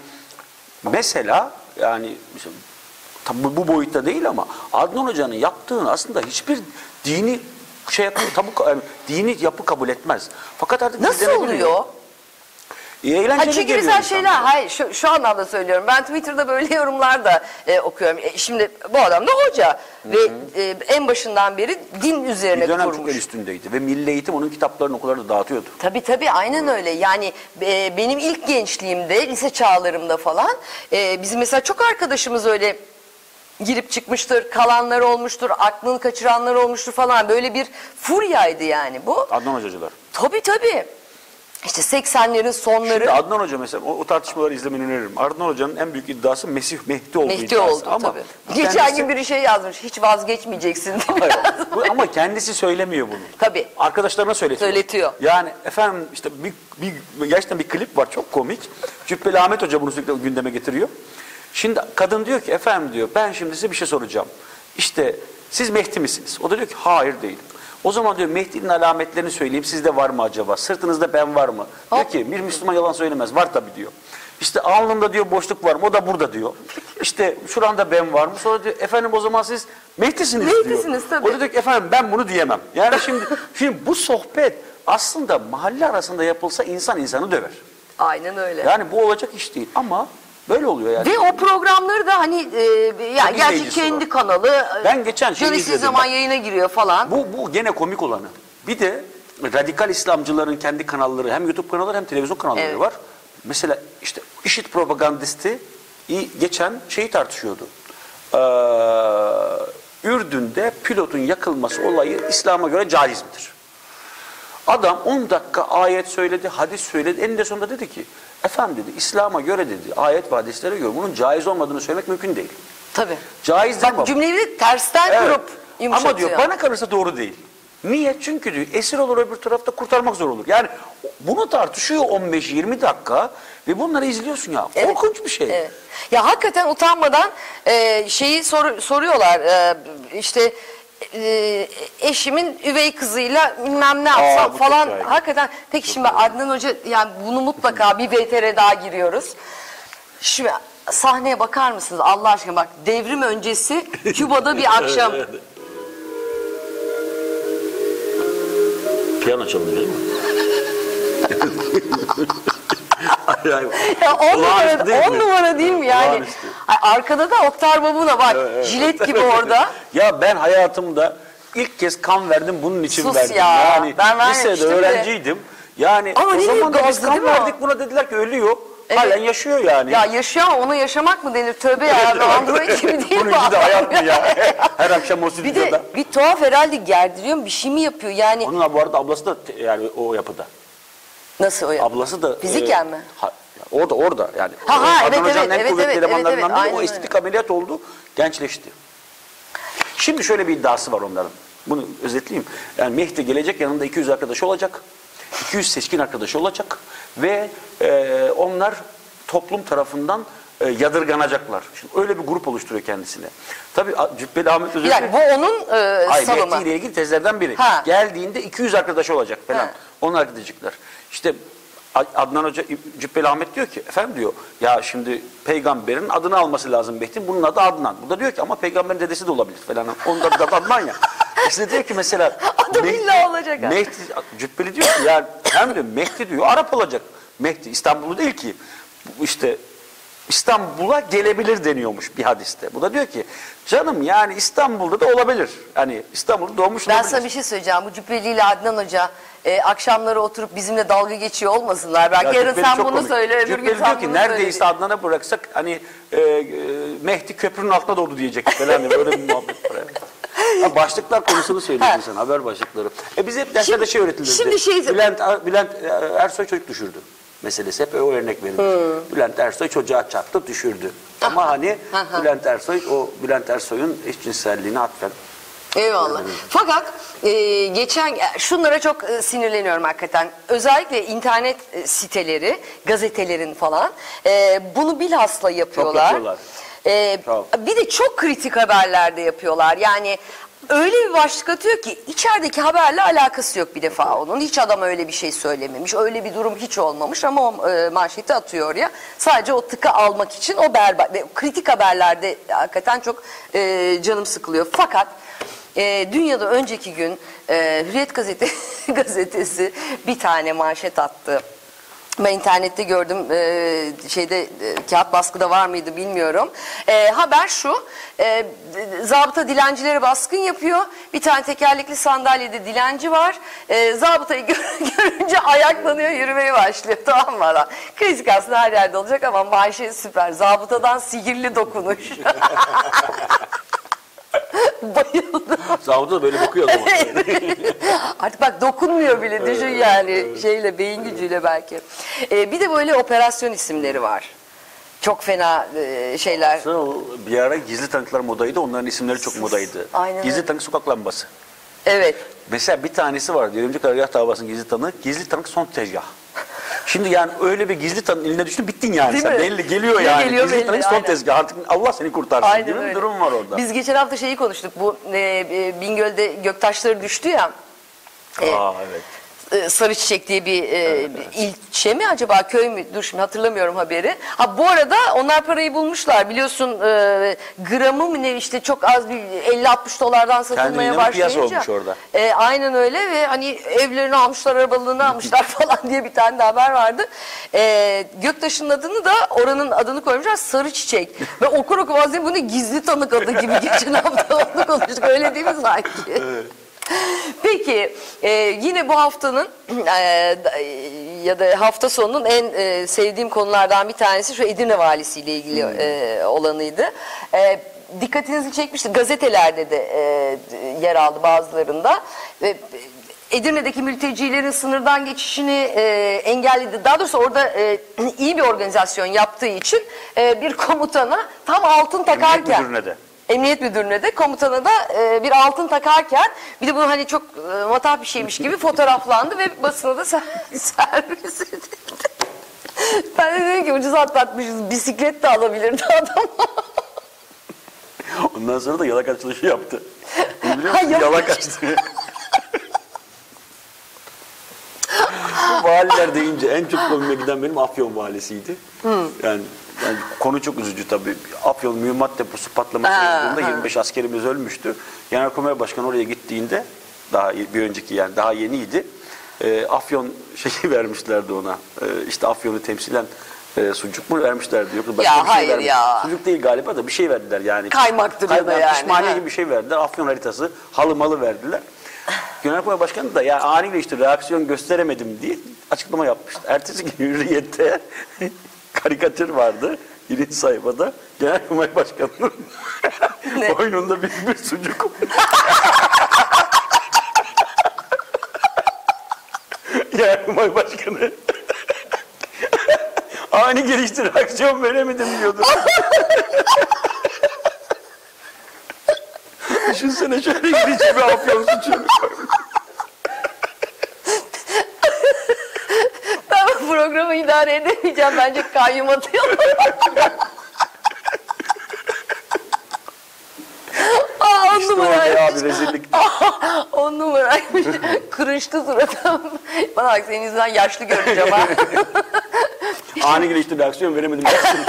[SPEAKER 2] mesela yani mesela, tabi bu boyutta değil ama Adnan Hoca'nın yaptığını aslında hiçbir dini şey yapı, tabu, yani dini yapı kabul etmez. Fakat artık
[SPEAKER 1] Nasıl
[SPEAKER 2] izlenebiliyor.
[SPEAKER 1] oluyor?
[SPEAKER 2] E, eğlenceli
[SPEAKER 1] Ha çünkü
[SPEAKER 2] geliyor
[SPEAKER 1] mesela
[SPEAKER 2] insanlara.
[SPEAKER 1] şeyler, hayır şu, şu anlamda söylüyorum. Ben Twitter'da böyle yorumlar da e, okuyorum. E, şimdi bu adam da hoca ve e, en başından beri din üzerine
[SPEAKER 2] Bir dönem çok
[SPEAKER 1] kurmuş.
[SPEAKER 2] el üstündeydi ve Milli Eğitim onun kitaplarını okullarda dağıtıyordu.
[SPEAKER 1] Tabii tabii aynen öyle. Yani e, benim ilk gençliğimde, lise çağlarımda falan e, bizim mesela çok arkadaşımız öyle girip çıkmıştır, kalanlar olmuştur, aklını kaçıranlar olmuştur falan. Böyle bir furyaydı yani bu.
[SPEAKER 2] Adnan Hocacılar.
[SPEAKER 1] Tabii tabii. İşte seksenlerin sonları.
[SPEAKER 2] Şimdi Adnan Hoca mesela o, o tartışmaları izlemeni öneririm. Adnan Hoca'nın en büyük iddiası Mesih Mehdi olduğu
[SPEAKER 1] Mehdi
[SPEAKER 2] iddiası.
[SPEAKER 1] oldu
[SPEAKER 2] ama
[SPEAKER 1] tabii. Geçen
[SPEAKER 2] kendisi-
[SPEAKER 1] gün bir şey yazmış. Hiç vazgeçmeyeceksin değil mi?
[SPEAKER 2] Hayır, bu- ama kendisi söylemiyor bunu.
[SPEAKER 1] Tabii.
[SPEAKER 2] Arkadaşlarına söyletiyor.
[SPEAKER 1] Söyletiyor.
[SPEAKER 2] Yani efendim işte bir, bir, gerçekten bir klip var çok komik. Cübbeli Ahmet Hoca bunu sürekli gündeme getiriyor. Şimdi kadın diyor ki efendim diyor ben şimdi size bir şey soracağım. İşte siz Mehdi misiniz? O da diyor ki hayır değilim. O zaman diyor Mehdi'nin alametlerini söyleyeyim sizde var mı acaba? Sırtınızda ben var mı? Diyor
[SPEAKER 1] Hop.
[SPEAKER 2] ki bir Müslüman yalan söylemez. Var tabii diyor. İşte alnımda diyor boşluk var mı? O da burada diyor. İşte şuranda ben var mı? Sonra diyor efendim o zaman siz Mehdi'siniz diyor.
[SPEAKER 1] Mehdi'siniz tabii.
[SPEAKER 2] O da diyor ki efendim ben bunu diyemem. Yani şimdi şimdi bu sohbet aslında mahalle arasında yapılsa insan insanı döver.
[SPEAKER 1] Aynen öyle.
[SPEAKER 2] Yani bu olacak iş değil ama böyle oluyor yani.
[SPEAKER 1] Ve o programları da hani e, ya
[SPEAKER 2] Çok
[SPEAKER 1] gerçi
[SPEAKER 2] izleyicisi
[SPEAKER 1] kendi
[SPEAKER 2] var.
[SPEAKER 1] kanalı e,
[SPEAKER 2] Ben geçen şeyi
[SPEAKER 1] gereksiz
[SPEAKER 2] izledim
[SPEAKER 1] zaman
[SPEAKER 2] bak.
[SPEAKER 1] yayına giriyor falan.
[SPEAKER 2] Bu, bu gene komik olanı. Bir de radikal İslamcıların kendi kanalları hem YouTube kanalları hem televizyon kanalları
[SPEAKER 1] Evet.
[SPEAKER 2] var. Mesela işte IŞİD propagandisti i- geçen şeyi tartışıyordu. Ee, Ürdün'de pilotun yakılması olayı İslam'a göre caiz midir? Adam on dakika ayet söyledi, hadis söyledi. Eninde sonunda dedi ki efendim dedi İslam'a göre dedi ayet ve hadislere göre bunun caiz olmadığını söylemek mümkün değil.
[SPEAKER 1] Tabii.
[SPEAKER 2] Caiz değil
[SPEAKER 1] Bak
[SPEAKER 2] ama.
[SPEAKER 1] cümleyi de tersten
[SPEAKER 2] Evet.
[SPEAKER 1] kurup yumuşatıyor.
[SPEAKER 2] Ama diyor bana kalırsa doğru değil. Niye? Çünkü diyor esir olur öbür tarafta kurtarmak zor olur. Yani bunu tartışıyor on beş yirmi dakika ve bunları izliyorsun ya.
[SPEAKER 1] Evet.
[SPEAKER 2] Korkunç bir şey.
[SPEAKER 1] Evet. Ya hakikaten utanmadan e, şeyi sor, soruyorlar e, işte e, eşimin üvey kızıyla bilmem ne yapsam
[SPEAKER 2] bu
[SPEAKER 1] falan.
[SPEAKER 2] çok yaygın.
[SPEAKER 1] Hakikaten peki şimdi Adnan Hoca yani bunu mutlaka bir V T R daha giriyoruz. Şimdi sahneye bakar mısınız Allah aşkına bak devrim öncesi Küba'da bir akşam.
[SPEAKER 2] Piyano çalınıyor değil mi? Ay, ay.
[SPEAKER 1] Ya on
[SPEAKER 2] Olağanüstü
[SPEAKER 1] numara,
[SPEAKER 2] değil
[SPEAKER 1] on
[SPEAKER 2] mi?
[SPEAKER 1] numara değil mi yani?
[SPEAKER 2] Olağanüstü.
[SPEAKER 1] Ay, arkada da Oktar Babuna bak jilet gibi orada.
[SPEAKER 2] Ya ben hayatımda ilk kez kan verdim bunun için
[SPEAKER 1] Sus
[SPEAKER 2] verdim.
[SPEAKER 1] ya,
[SPEAKER 2] Yani
[SPEAKER 1] ben
[SPEAKER 2] lisede
[SPEAKER 1] vermemiştim de.
[SPEAKER 2] öğrenciydim. Yani
[SPEAKER 1] Ama
[SPEAKER 2] o
[SPEAKER 1] ne
[SPEAKER 2] zaman
[SPEAKER 1] bileyim,
[SPEAKER 2] da biz
[SPEAKER 1] gazlı
[SPEAKER 2] kan
[SPEAKER 1] değil mi o?
[SPEAKER 2] verdik buna dediler ki ölüyor.
[SPEAKER 1] Evet.
[SPEAKER 2] Halen yaşıyor yani.
[SPEAKER 1] Ya yaşıyor ama onu yaşamak mı denir? Tövbe ya. Android gibi değil mi?
[SPEAKER 2] Bununki de hayat mı ya? Her akşam o
[SPEAKER 1] Bir
[SPEAKER 2] stüdyoda.
[SPEAKER 1] de bir tuhaf herhalde gerdiriyor mu? Bir şey mi yapıyor? Yani
[SPEAKER 2] Onun bu arada ablası da te- yani o yapıda.
[SPEAKER 1] nasıl o ya?
[SPEAKER 2] Ablası da
[SPEAKER 1] Fiziken mi?
[SPEAKER 2] Ha, orada orada yani.
[SPEAKER 1] Ha, ha,
[SPEAKER 2] Adnan
[SPEAKER 1] evet,
[SPEAKER 2] Hoca'nın
[SPEAKER 1] evet,
[SPEAKER 2] en
[SPEAKER 1] evet,
[SPEAKER 2] kuvvetli
[SPEAKER 1] evet,
[SPEAKER 2] elemanlarından
[SPEAKER 1] evet, evet,
[SPEAKER 2] biri.
[SPEAKER 1] aynen
[SPEAKER 2] O
[SPEAKER 1] öyle.
[SPEAKER 2] estetik ameliyat oldu, gençleşti. Şimdi şöyle bir iddiası var onların. Bunu özetleyeyim. Yani Mehdi gelecek, yanında iki yüz arkadaşı olacak. iki yüz seçkin arkadaşı olacak ve e, onlar toplum tarafından e, yadırganacaklar. Şimdi öyle bir grup oluşturuyor kendisine. Tabii A- Cübbeli Ahmet
[SPEAKER 1] Bir
[SPEAKER 2] Özel.
[SPEAKER 1] dakika bu onun e,
[SPEAKER 2] Hayır,
[SPEAKER 1] savımı.
[SPEAKER 2] Mehdi ile ilgili tezlerden biri.
[SPEAKER 1] Ha.
[SPEAKER 2] Geldiğinde iki yüz arkadaşı olacak falan.
[SPEAKER 1] Ha.
[SPEAKER 2] Onlar gidecekler. İşte Adnan Hoca, Cübbeli Ahmet diyor ki, efendim diyor, ya şimdi peygamberin adını alması lazım Mehdi'nin, bunun adı Adnan. Bu da diyor ki ama peygamberin dedesi de olabilir falan. Onun da adı Adnan ya. İşte diyor ki mesela
[SPEAKER 1] Adı illa olacak.
[SPEAKER 2] Mehdi, Cübbeli diyor ki ya hem diyor Mehdi diyor Arap olacak. Mehdi İstanbul'u değil ki. İşte İstanbul'a gelebilir deniyormuş bir hadiste. Bu da diyor ki canım yani İstanbul'da da olabilir. Hani İstanbul'da doğmuş
[SPEAKER 1] Ben
[SPEAKER 2] olabilir.
[SPEAKER 1] sana bir şey söyleyeceğim. Bu Cübbeli ile Adnan Hoca e, akşamları oturup bizimle dalga geçiyor olmasınlar. Belki
[SPEAKER 2] Ya
[SPEAKER 1] yarın
[SPEAKER 2] Cübbeli
[SPEAKER 1] sen
[SPEAKER 2] çok
[SPEAKER 1] bunu
[SPEAKER 2] komik.
[SPEAKER 1] söyle, öbür
[SPEAKER 2] Cübbeli
[SPEAKER 1] gün sen
[SPEAKER 2] diyor ki
[SPEAKER 1] bunu
[SPEAKER 2] neredeyse
[SPEAKER 1] söyle.
[SPEAKER 2] Adnan'a bıraksak hani e, e, Mehdi köprünün altına doğdu diyecek falan diye böyle bir muhabbet var. Ha, başlıklar konusunu söylüyorsun sen, haber başlıkları. E bize hep derslerde
[SPEAKER 1] Şimdi-
[SPEAKER 2] şey öğretilirdi.
[SPEAKER 1] şimdi şey-
[SPEAKER 2] Bülent, Bülent Ersoy çocuk düşürdü meselesi. Hep o örnek verilir. Bülent Ersoy çocuğa çarptı, düşürdü. Ama hani Bülent Ersoy, o Bülent Ersoy'un eşcinselliğini atfen.
[SPEAKER 1] Eyvallah. Fakat e, geçen şunlara çok e, sinirleniyorum hakikaten. Özellikle internet e, siteleri, gazetelerin falan e, bunu bilhassa yapıyorlar.
[SPEAKER 2] yapıyorlar.
[SPEAKER 1] E,
[SPEAKER 2] Çok.
[SPEAKER 1] Bir de çok kritik haberlerde yapıyorlar. Yani öyle bir başlık atıyor ki içerideki haberle alakası yok bir defa onun. Hiç adam öyle bir şey söylememiş. Öyle bir durum hiç olmamış ama o e, manşeti atıyor oraya. Sadece o tıkı almak için o berbat. Ve kritik haberlerde hakikaten çok e, canım sıkılıyor. Fakat e, dünyada önceki gün e, Hürriyet gazete, gazetesi bir tane manşet attı. Ben internette gördüm, e, şeyde e, kağıt baskıda var mıydı bilmiyorum. E, haber şu, e, zabıta dilencilere baskın yapıyor. Bir tane tekerlekli sandalyede dilenci var. E, zabıtayı gör, görünce ayaklanıyor, yürümeye başlıyor. Tamam mı adam? Klasik aslında her yerde olacak ama manşet süper. Zabıtadan sihirli dokunuş. Bayıldım.
[SPEAKER 2] Zabıta da böyle bakıyor o zaman.
[SPEAKER 1] Artık bak dokunmuyor bile düşün yani şeyle beyin gücüyle belki. Ee, bir de böyle operasyon isimleri var. Çok fena e, şeyler.
[SPEAKER 2] Sonra o bir ara gizli tanıklar modaydı, onların isimleri çok modaydı.
[SPEAKER 1] Aynen
[SPEAKER 2] Gizli
[SPEAKER 1] öyle.
[SPEAKER 2] tanık sokak lambası.
[SPEAKER 1] Evet.
[SPEAKER 2] Mesela bir tanesi var, Örümcek Karargah davasının gizli tanık, gizli tanık son tezgah. Şimdi yani öyle bir gizli tanığın eline düştün, bittin yani.
[SPEAKER 1] Değil
[SPEAKER 2] Sen
[SPEAKER 1] mi?
[SPEAKER 2] belli geliyor
[SPEAKER 1] Ne
[SPEAKER 2] yani.
[SPEAKER 1] geliyor
[SPEAKER 2] Gizli
[SPEAKER 1] belli,
[SPEAKER 2] tanık son
[SPEAKER 1] aynen.
[SPEAKER 2] tezgah. Artık Allah seni kurtarsın
[SPEAKER 1] Aynen
[SPEAKER 2] gibi
[SPEAKER 1] öyle.
[SPEAKER 2] bir durum var orada.
[SPEAKER 1] Biz geçen hafta şeyi konuştuk. Bu e, e, Bingöl'de göktaşları düştü ya. E,
[SPEAKER 2] Aa evet.
[SPEAKER 1] e, Sarıçiçek diye bir e, ilçe mi acaba, köy mü? Dur şimdi hatırlamıyorum haberi. Ha bu arada onlar parayı bulmuşlar. Biliyorsun e, gramı mı ne işte çok az bir elli altmış dolardan satılmaya
[SPEAKER 2] Kendiliğinden bir piyasa
[SPEAKER 1] başlayınca.
[SPEAKER 2] olmuş orada.
[SPEAKER 1] E, aynen öyle ve hani evlerini almışlar, arabalarını almışlar falan diye bir tane de haber vardı. E, Göktaş'ın adını da oranın adını koymuşlar Sarıçiçek. Ve okur okumaz değil, bunu gizli tanık adı gibi geçen hafta onu konuştuk. Öyle değil mi sanki?
[SPEAKER 2] Evet.
[SPEAKER 1] Peki e, yine bu haftanın e, ya da hafta sonunun en e, sevdiğim konulardan bir tanesi şu Edirne valisiyle ilgili e, olanıydı. E, dikkatinizi çekmişti. Gazetelerde de e, yer aldı bazılarında. E, Edirne'deki mültecilerin sınırdan geçişini e, engelledi. Daha doğrusu orada e, iyi bir organizasyon yaptığı için e, bir komutana tam altın takarken.
[SPEAKER 2] Emniyet müdürüne de.
[SPEAKER 1] Emniyet müdürüne de komutana da e, bir altın takarken bir de bu hani çok e, matah bir şeymiş gibi fotoğraflandı ve basına da ser- servis edildi. Ben de dedim ki ucuz atlatmışız, bisiklet de alabilirdi adam.
[SPEAKER 2] Ondan sonra da yalak açılışı yaptı. Biliyor
[SPEAKER 1] Ha,
[SPEAKER 2] musun?
[SPEAKER 1] yalak
[SPEAKER 2] Yalak açtı. Bu valiler deyince en çok komime giden benim Afyon valisiydi. Yani, yani konu çok üzücü tabii. Afyon mühimmat deposu patlaması
[SPEAKER 1] Ha,
[SPEAKER 2] olduğunda
[SPEAKER 1] ha.
[SPEAKER 2] yirmi beş askerimiz ölmüştü. Genelkurmay Başkanı oraya gittiğinde daha bir önceki yani daha yeniydi. E, Afyon şeyi vermişlerdi ona. E, işte Afyon'u temsilen e, sucuk mu vermişlerdi? Yok, başka
[SPEAKER 1] Ya
[SPEAKER 2] bir şey
[SPEAKER 1] hayır
[SPEAKER 2] vermiş-
[SPEAKER 1] ya.
[SPEAKER 2] Sucuk değil galiba da bir şey verdiler yani.
[SPEAKER 1] Kaymaktır ya da
[SPEAKER 2] Kaymak,
[SPEAKER 1] yani,
[SPEAKER 2] pişmaniye
[SPEAKER 1] ha.
[SPEAKER 2] gibi bir şey verdiler. Afyon haritası, halı malı verdiler. Genelkurmay Başkanı da ya aniyle işte reaksiyon gösteremedim diye açıklama yapmıştı. Ertesi gün Hürriyet'te karikatür vardı. Birinci sayfada Genelkurmay Başkanı'nın
[SPEAKER 1] Ne?
[SPEAKER 2] boynunda bir, bir sucuk. Genelkurmay Başkanı ani gelişti reaksiyon veremedim diyordu. Düşünsene şöyle girici bir afyon sucuğunu koymuş.
[SPEAKER 1] Ben bu programı idare edemeyeceğim. Bence kayyum atayalım. Aa, on
[SPEAKER 2] İşte o
[SPEAKER 1] numaraymış.
[SPEAKER 2] ya bir rezillik.
[SPEAKER 1] On numaraymış. Kırıştı suratım. Bana bak senin yüzünden yaşlı göreceğim ha.
[SPEAKER 2] Ani gelişti bir aksiyon veremedim.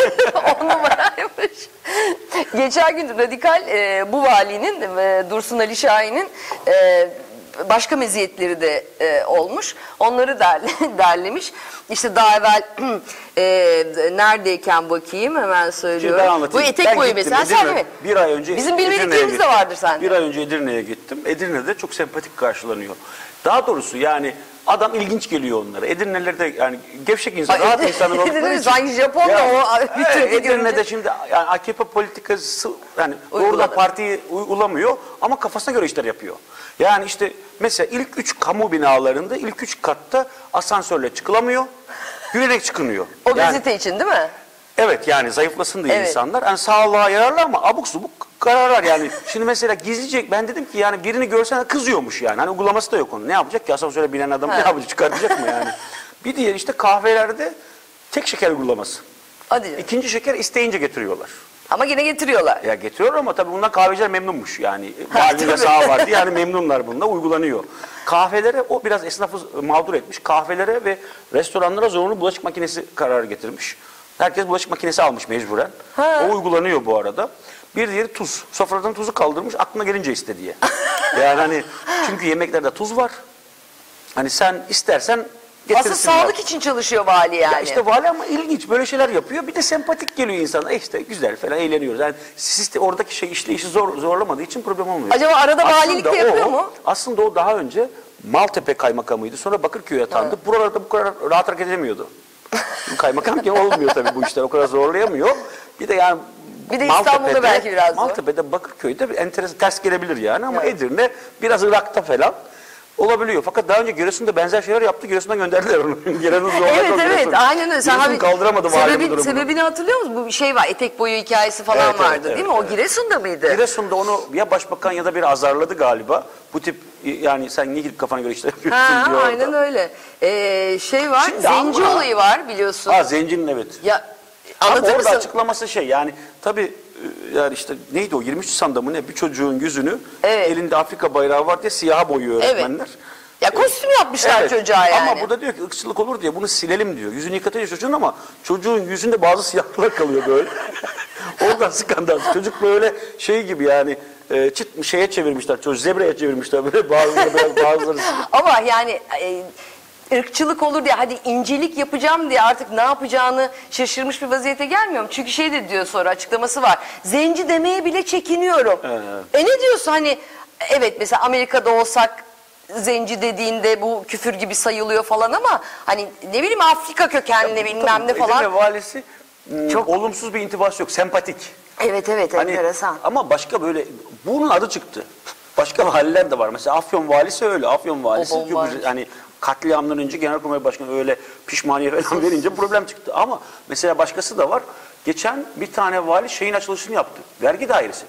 [SPEAKER 1] On numaraymış. Geçen gün Radikal e, bu valinin e, Dursun Ali Şahin'in e, başka meziyetleri de e, olmuş. Onları derle, derlemiş. İşte daha evvel e, neredeyken bakayım hemen söylüyorum.
[SPEAKER 2] Ben anlatayım.
[SPEAKER 1] Bu etek
[SPEAKER 2] Ben
[SPEAKER 1] boyu
[SPEAKER 2] gittim,
[SPEAKER 1] mesela sen
[SPEAKER 2] Edirne.
[SPEAKER 1] mi?
[SPEAKER 2] Bir ay önce
[SPEAKER 1] Bizim
[SPEAKER 2] Edirne'ye
[SPEAKER 1] bilmediklerimiz de
[SPEAKER 2] gittim.
[SPEAKER 1] vardır sende.
[SPEAKER 2] Bir ay önce Edirne'ye gittim. Edirne'de çok sempatik karşılanıyor. Daha doğrusu yani adam ilginç geliyor onlara. Edirne'liler de yani gevşek insan,
[SPEAKER 1] Ay,
[SPEAKER 2] rahat
[SPEAKER 1] Edirne-
[SPEAKER 2] insanlar oldukları
[SPEAKER 1] Edirne
[SPEAKER 2] için.
[SPEAKER 1] sanki Japon da
[SPEAKER 2] Ya,
[SPEAKER 1] o bir
[SPEAKER 2] evet,
[SPEAKER 1] türlü
[SPEAKER 2] Edirne'de
[SPEAKER 1] görünce.
[SPEAKER 2] şimdi yani A K P politikası yani
[SPEAKER 1] Uyguladı.
[SPEAKER 2] doğrudan partiyi uygulamıyor ama kafasına göre işler yapıyor. Yani işte mesela ilk üç kamu binalarında ilk üç katta asansörle çıkılamıyor. Yürüyerek çıkınıyor.
[SPEAKER 1] O
[SPEAKER 2] Yani-
[SPEAKER 1] gazete için değil mi?
[SPEAKER 2] Evet yani zayıflasın diye
[SPEAKER 1] Evet.
[SPEAKER 2] insanlar. Yani sağlığa yararlı ama abuk subuk kararlar yani. Şimdi mesela gizlice ben dedim ki yani birini görsen kızıyormuş yani. Hani uygulaması da yok onun. Ne yapacak ki asansöre binen adam ne yapacak çıkartacak mı yani? Bir diğer işte kahvelerde tek şeker uygulaması.
[SPEAKER 1] Hadi canım.
[SPEAKER 2] İkinci şeker isteyince getiriyorlar.
[SPEAKER 1] Ama yine getiriyorlar.
[SPEAKER 2] Ya getiriyor ama tabii bundan kahveciler memnunmuş yani.
[SPEAKER 1] Ha,
[SPEAKER 2] Valinin
[SPEAKER 1] tabii.
[SPEAKER 2] yasağı vardı yani memnunlar bunda uygulanıyor. Kahvelere o biraz esnafı mağdur etmiş. Kahvelere ve restoranlara zorunlu bulaşık makinesi kararı getirmiş. Herkes bulaşık makinesi almış mecburen.
[SPEAKER 1] Ha.
[SPEAKER 2] O uygulanıyor bu arada. Bir diğeri tuz. Sofradan tuzu kaldırmış aklına gelince iste diye. Yani hani çünkü yemeklerde tuz var. Hani sen istersen getirsin.
[SPEAKER 1] Asıl sağlık için çalışıyor vali yani.
[SPEAKER 2] Ya işte vali ama ilginç böyle şeyler yapıyor. Bir de sempatik geliyor insana. E işte güzel falan eğleniyoruz. Yani sistem oradaki şey işleyişi zor, zorlamadığı için problem olmuyor.
[SPEAKER 1] Acaba arada
[SPEAKER 2] Aslında
[SPEAKER 1] valilik de yapıyor
[SPEAKER 2] o-
[SPEAKER 1] mu?
[SPEAKER 2] Aslında o daha önce Maltepe kaymakamıydı. Sonra Bakırköy'e atandı. Buralarda bu kadar rahat hareket edemiyordu. Kaymakamken olmuyor tabii bu işler. O kadar zorlayamıyor. Bir de yani
[SPEAKER 1] Bir de İstanbul'da belki biraz zor.
[SPEAKER 2] Maltepe'de, Bakırköy'de bir enteresan ters gelebilir yani ama Edirne biraz Irak'ta falan olabiliyor. Fakat daha önce Giresun'da benzer şeyler yaptı. Giresun'dan gönderdiler onu. Giresun zorla
[SPEAKER 1] Evet
[SPEAKER 2] çok
[SPEAKER 1] evet
[SPEAKER 2] Giresun.
[SPEAKER 1] aynen öyle. Sen
[SPEAKER 2] Giresun
[SPEAKER 1] abi-
[SPEAKER 2] kaldıramadı vali bu
[SPEAKER 1] sebebi,
[SPEAKER 2] durumunu.
[SPEAKER 1] sebebini hatırlıyor musun? Bu bir şey var. Etek boyu hikayesi falan
[SPEAKER 2] Evet, evet,
[SPEAKER 1] vardı
[SPEAKER 2] evet,
[SPEAKER 1] değil mi? O
[SPEAKER 2] evet.
[SPEAKER 1] Giresun'da mıydı?
[SPEAKER 2] Giresun'da onu ya başbakan ya da biri azarladı galiba. Bu tip yani sen niye gidip kafana göre işler yapıyorsun
[SPEAKER 1] Ha,
[SPEAKER 2] diyor orada.
[SPEAKER 1] aynen öyle. Ee, şey var.
[SPEAKER 2] Şimdi
[SPEAKER 1] zenci
[SPEAKER 2] ama-
[SPEAKER 1] olayı var biliyorsun.
[SPEAKER 2] Ha zencinin evet.
[SPEAKER 1] Ya
[SPEAKER 2] Ama
[SPEAKER 1] anlatır
[SPEAKER 2] orada
[SPEAKER 1] mısın?
[SPEAKER 2] açıklaması şey yani tabii e, yani işte neydi o yirmi üç Nisan'da mı ne bir çocuğun yüzünü
[SPEAKER 1] Evet.
[SPEAKER 2] elinde Afrika bayrağı var diye siyaha boyuyor
[SPEAKER 1] Evet.
[SPEAKER 2] öğretmenler.
[SPEAKER 1] Ya kostüm yapmışlar
[SPEAKER 2] Evet.
[SPEAKER 1] çocuğa yani.
[SPEAKER 2] Ama bu da diyor ki ırkçılık olur diye bunu silelim diyor. Yüzünü yıkatıyor çocuğun ama çocuğun yüzünde bazı siyahlar kalıyor böyle. Oradan skandal. Çocuk böyle şey gibi yani e, çıt şeye çevirmişler. Çocuğu zebraya çevirmişler böyle bazıları beyaz bazıları.
[SPEAKER 1] Ama yani e, ırkçılık olur diye hadi incelik yapacağım diye artık ne yapacağını şaşırmış bir vaziyete gelmiyorum. Çünkü şey de diyor sonra açıklaması var. Zenci demeye bile çekiniyorum.
[SPEAKER 2] Evet.
[SPEAKER 1] E ne diyorsun hani evet mesela Amerika'da olsak zenci dediğinde bu küfür gibi sayılıyor falan ama hani ne bileyim Afrika kökenli bilmem ne falan.
[SPEAKER 2] Edirne valisi m,
[SPEAKER 1] Çok-
[SPEAKER 2] olumsuz bir intibası yok. Sempatik.
[SPEAKER 1] Evet evet
[SPEAKER 2] Hani,
[SPEAKER 1] enteresan.
[SPEAKER 2] ama başka böyle bunun adı çıktı. Başka valiler de var. Mesela Afyon valisi öyle. Afyon valisi
[SPEAKER 1] O bomba.
[SPEAKER 2] çok- hani katliamdan önce Genelkurmay Başkanı öyle pişmaniye falan verince problem çıktı. Ama mesela başkası da var. Geçen bir tane vali şeyin açılışını yaptı. Vergi dairesi.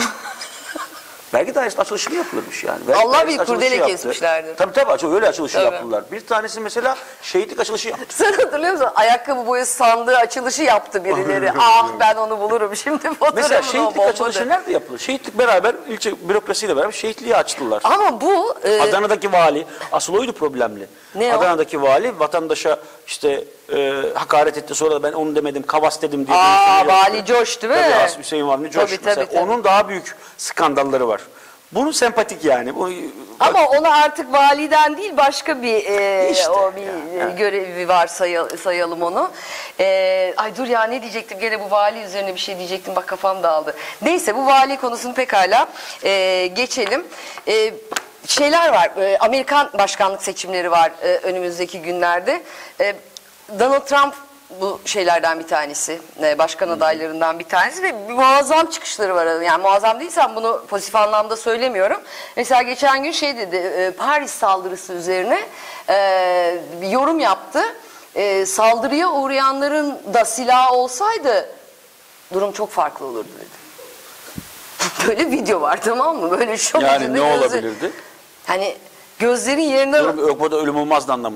[SPEAKER 2] Vergi dairesinin açılışını yapılırmış yani. Vergi
[SPEAKER 1] Allah
[SPEAKER 2] dairesi
[SPEAKER 1] bilir,
[SPEAKER 2] açılışı
[SPEAKER 1] kurdele
[SPEAKER 2] yaptı.
[SPEAKER 1] kesmişlerdir.
[SPEAKER 2] Tabii tabii açı- öyle açılışı
[SPEAKER 1] Tabii.
[SPEAKER 2] yaptılar. Bir tanesi mesela şehitlik açılışı yaptı.
[SPEAKER 1] Sen hatırlıyor musun? Ayakkabı boyası sandığı açılışı yaptı birileri. ah ben onu bulurum şimdi fotoğrafını.
[SPEAKER 2] Mesela
[SPEAKER 1] o
[SPEAKER 2] şehitlik
[SPEAKER 1] bombadır.
[SPEAKER 2] açılışı nerede yapılır? Şehitlik beraber ilçe bürokrasiyle beraber şehitliği açtılar.
[SPEAKER 1] Ama bu e,
[SPEAKER 2] Adana'daki vali, asıl oydu problemli.
[SPEAKER 1] Ne o?
[SPEAKER 2] Adana'daki vali vatandaşa işte e, hakaret etti sonra da ben onu demedim, kavas dedim diye.
[SPEAKER 1] aa,
[SPEAKER 2] dönüştürüyor.
[SPEAKER 1] vali coş değil mi?
[SPEAKER 2] Tabii As Hüseyin Avni Coş
[SPEAKER 1] Tabii,
[SPEAKER 2] mesela.
[SPEAKER 1] tabii, tabii.
[SPEAKER 2] Onun daha büyük skandalları var. Bunun sempatik yani. Bu,
[SPEAKER 1] Ama ona artık validen değil başka bir e,
[SPEAKER 2] İşte,
[SPEAKER 1] o bir
[SPEAKER 2] yani.
[SPEAKER 1] e, görevi var sayı- sayalım onu. E, ay dur ya ne diyecektim gene bu vali üzerine bir şey diyecektim bak kafam dağıldı. Neyse bu vali konusunu pekala e, geçelim. E, şeyler var e, Amerikan başkanlık seçimleri var e, önümüzdeki günlerde. E, Donald Trump bu şeylerden bir tanesi, e, başkan adaylarından bir tanesi ve muazzam çıkışları var. Yani muazzam değilsem bunu pozitif anlamda söylemiyorum. Mesela geçen gün şey dedi, e, Paris saldırısı üzerine e, bir yorum yaptı. E, saldırıya uğrayanların da silahı olsaydı durum çok farklı olurdu dedi. Böyle video var tamam mı? Böyle şok
[SPEAKER 2] Yani
[SPEAKER 1] içinde
[SPEAKER 2] ne
[SPEAKER 1] gözü-
[SPEAKER 2] olabilirdi?
[SPEAKER 1] Hani gözlerin yerine...
[SPEAKER 2] Durum, yok burada ölüm olmazdı anlamında mı?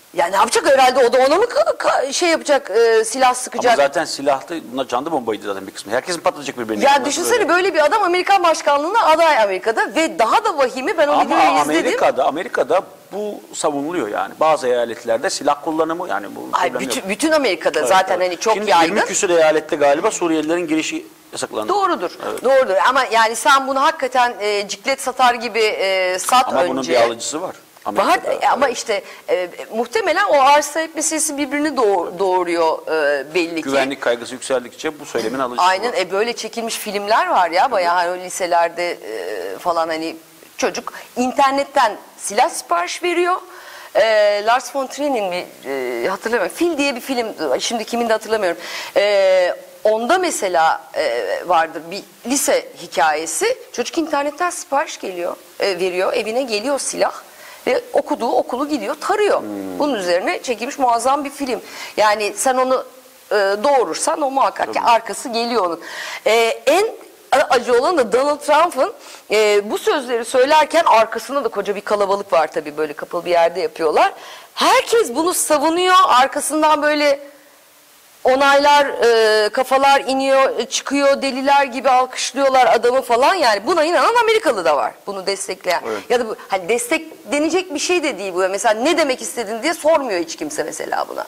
[SPEAKER 1] Ya ne yapacak herhalde, o da ona mı ka- ka- şey yapacak, e, silah sıkacak?
[SPEAKER 2] Ama zaten silahtı, bunlar canlı bombaydı zaten bir kısmı. Herkesin patlayacak birbirine.
[SPEAKER 1] Ya
[SPEAKER 2] Nasıl
[SPEAKER 1] düşünsene
[SPEAKER 2] böyle?
[SPEAKER 1] böyle bir adam Amerikan başkanlığına aday Amerika'da ve daha da vahimi, ben o
[SPEAKER 2] Ama
[SPEAKER 1] videoyu izledim.
[SPEAKER 2] Amerika'da, Amerika'da bu savunuluyor yani. Bazı eyaletlerde silah kullanımı yani bu
[SPEAKER 1] Ay,
[SPEAKER 2] problem
[SPEAKER 1] bütün,
[SPEAKER 2] yok.
[SPEAKER 1] bütün Amerika'da
[SPEAKER 2] Evet,
[SPEAKER 1] zaten
[SPEAKER 2] evet.
[SPEAKER 1] hani çok
[SPEAKER 2] Şimdi
[SPEAKER 1] yaygın.
[SPEAKER 2] yirmi küsur eyalette galiba Suriyelilerin girişi yasaklandı.
[SPEAKER 1] Doğrudur.
[SPEAKER 2] Evet.
[SPEAKER 1] Doğrudur. Ama yani sen bunu hakikaten e, ciklet satar gibi e, sat
[SPEAKER 2] Ama
[SPEAKER 1] önce.
[SPEAKER 2] bunun bir alıcısı var.
[SPEAKER 1] Var,
[SPEAKER 2] Amerika'da.
[SPEAKER 1] ama işte e, muhtemelen o arz talep meselesi birbirini doğ- doğuruyor e, belli ki.
[SPEAKER 2] Güvenlik kaygısı yükseldikçe bu söylemin alıcısı
[SPEAKER 1] Aynen,
[SPEAKER 2] var.
[SPEAKER 1] e, böyle çekilmiş filmler var ya bayağı hani o liselerde e, falan, hani çocuk internetten silah sipariş veriyor. E, Lars von Trier'in bir e, hatırlamıyorum, Fil diye bir film, şimdi kimin de hatırlamıyorum. E, onda mesela e, vardır bir lise hikayesi. Çocuk internetten sipariş geliyor, e, veriyor, evine geliyor silah. Ve okuduğu okulu gidiyor, tarıyor.
[SPEAKER 2] Hmm.
[SPEAKER 1] Bunun üzerine çekilmiş muazzam bir film. Yani sen onu e, doğurursan o muhakkak ki arkası geliyor onun. E, en acı olan da Donald Trump'ın e, bu sözleri söylerken arkasında da koca bir kalabalık var tabii, böyle kapalı bir yerde yapıyorlar. Herkes bunu savunuyor, arkasından böyle onaylar, e, kafalar iniyor, e, çıkıyor, deliler gibi alkışlıyorlar adamı falan. Yani buna inanan Amerikalı da var, bunu destekleyen.
[SPEAKER 2] Evet.
[SPEAKER 1] Ya da bu hani desteklenecek bir şey de değil bu. Mesela ne demek istedin diye sormuyor hiç kimse mesela buna.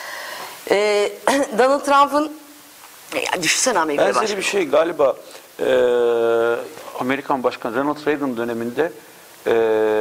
[SPEAKER 1] E, Donald Trump'ın, ya düşünsene Amerika'da
[SPEAKER 2] Benzeri
[SPEAKER 1] başkanı.
[SPEAKER 2] bir şey galiba e, Amerikan Başkanı Ronald Reagan döneminde e,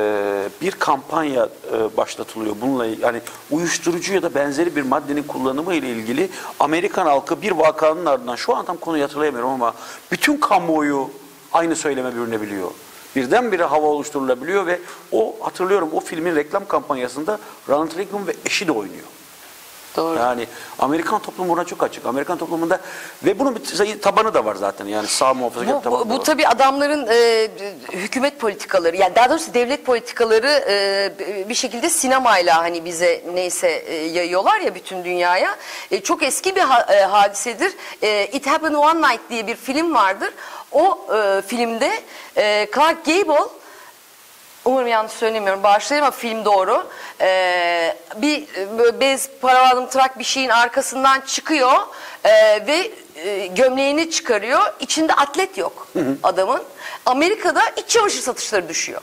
[SPEAKER 2] bir kampanya e, başlatılıyor. Bununla yani uyuşturucu ya da benzeri bir maddenin kullanımı ile ilgili Amerikan halkı bir vakanın ardından, şu an tam konuyu hatırlayamıyorum ama bütün kamuoyu aynı söyleme bürünebiliyor. Birdenbire hava oluşturulabiliyor ve o, hatırlıyorum, o filmin reklam kampanyasında Ronald Reagan ve eşi de oynuyor.
[SPEAKER 1] Doğru.
[SPEAKER 2] Yani Amerikan toplumu buna çok açık. Amerikan toplumunda ve bunun bir tabanı da var zaten. Yani sağ muhafazakar
[SPEAKER 1] Bu,
[SPEAKER 2] tabanı
[SPEAKER 1] bu,
[SPEAKER 2] da
[SPEAKER 1] bu
[SPEAKER 2] var.
[SPEAKER 1] tabii adamların e, hükümet politikaları, yani daha doğrusu devlet politikaları e, bir şekilde sinemayla hani bize neyse e, yayıyorlar ya bütün dünyaya. E, çok eski bir ha, e, hadisedir. E, It Happened One Night diye bir film vardır. O e, filmde e, Clark Gable, umarım yanlış söylemiyorum, bağışlayın ama film doğru. Ee, bir böyle bez, paravanım, trak bir şeyin arkasından çıkıyor ee, ve e, gömleğini çıkarıyor. İçinde atlet yok adamın. Amerika'da iç çamaşır satışları düşüyor.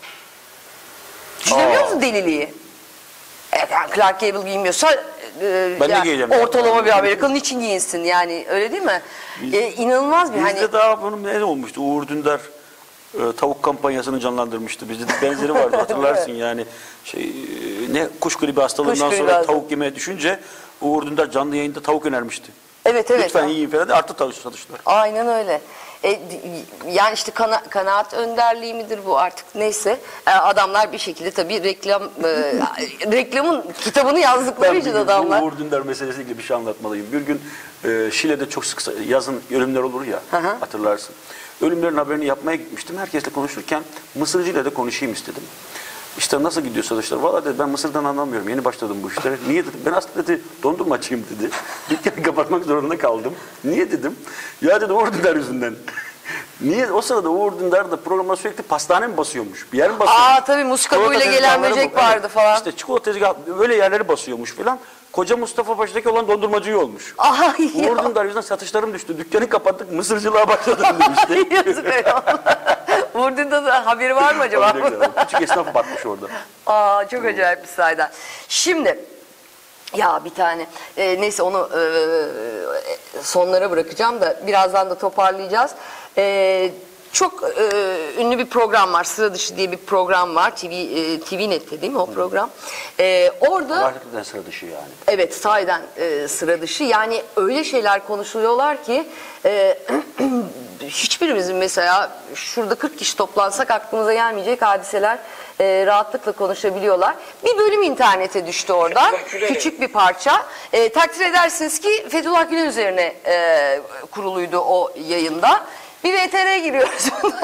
[SPEAKER 1] Düşünebiliyor
[SPEAKER 2] Aa.
[SPEAKER 1] musun deliliği? Evet, yani Clark Gable giymiyorsa e,
[SPEAKER 2] Ben de
[SPEAKER 1] yani
[SPEAKER 2] giyeceğim.
[SPEAKER 1] ortalama bir Amerikanın için giyinsin yani, öyle değil mi? Ee, inanılmaz bir
[SPEAKER 2] Bizde
[SPEAKER 1] hani.
[SPEAKER 2] daha bunun ne olmuştu? Uğur Dündar e, tavuk kampanyasını canlandırmıştı. Bizde de benzeri vardı, hatırlarsın yani. Şey, e, ne kuş gribi hastalığından
[SPEAKER 1] Kuş gribi
[SPEAKER 2] sonra
[SPEAKER 1] hastalığı.
[SPEAKER 2] tavuk yemeye düşünce Uğur Dündar canlı yayında tavuk önermişti.
[SPEAKER 1] Evet evet.
[SPEAKER 2] Lütfen yiyin falan, arttı tavuk satışlar.
[SPEAKER 1] Aynen öyle. E, d- yani işte kana, kanaat önderliği midir bu artık, neyse. E, adamlar bir şekilde tabii reklam e, reklamın kitabını yazdıkları
[SPEAKER 2] Ben
[SPEAKER 1] için
[SPEAKER 2] bir gün
[SPEAKER 1] adamlar.
[SPEAKER 2] bu Uğur Dündar meselesiyle ilgili bir şey anlatmalıyım. Bir gün e, Şile'de çok sık yazın ölümler olur ya,
[SPEAKER 1] Hı hı.
[SPEAKER 2] hatırlarsın. Ölümlerin haberini yapmaya gitmiştim. Herkesle konuşurken Mısırcıyla da konuşayım istedim. İşte nasıl gidiyor satışlar? Valla dedi, ben Mısır'dan anlamıyorum. Yeni başladım bu işlere. Niye dedim? Ben aslında dedi dondurmacıyım dedi. Dükkanı kapatmak zorunda kaldım. Niye dedim? Ya dedi Uğur Dündar yüzünden. Niye? O sırada Uğur Dündar da programa sürekli pastane mi basıyormuş? Bir yer mi basıyormuş?
[SPEAKER 1] Aa tabii muz kabuğuyla
[SPEAKER 2] Çikolata
[SPEAKER 1] gelen
[SPEAKER 2] tezgahları
[SPEAKER 1] böcek
[SPEAKER 2] bu-
[SPEAKER 1] vardı
[SPEAKER 2] evet.
[SPEAKER 1] falan.
[SPEAKER 2] İşte çikolata tezgahı böyle yerleri basıyormuş falan. Koca Mustafa Paşa'daki olan dondurmacı olmuş.
[SPEAKER 1] Ay
[SPEAKER 2] Uğur
[SPEAKER 1] ya.
[SPEAKER 2] Dündar yüzünden satışlarım düştü. Dükkanı kapattık, mısırcılığa başladım demişti.
[SPEAKER 1] Yazık eyvallah. Vurduğunda da haberi var mı acaba?
[SPEAKER 2] Küçük esnaf batmış orada.
[SPEAKER 1] Aa çok acayip bir sayeden. Şimdi ya bir tane e, neyse onu e, sonlara bırakacağım da birazdan da toparlayacağız. E, çok e, ünlü bir program var, Sıra Dışı diye bir program var, T V e, T V Net'te değil mi o program? E, orada
[SPEAKER 2] Gerçekten sıra dışı yani.
[SPEAKER 1] evet sahiden e, sıra dışı, yani öyle şeyler konuşuluyorlar ki e, hiçbirimizin mesela şurada kırk kişi toplansak aklımıza gelmeyecek hadiseler e, rahatlıkla konuşabiliyorlar. Bir bölüm internete düştü oradan, küçük bir parça. E, takdir edersiniz ki Fethullah Gülen üzerine e, kuruluydu o yayında. Bir V T R giriyoruz.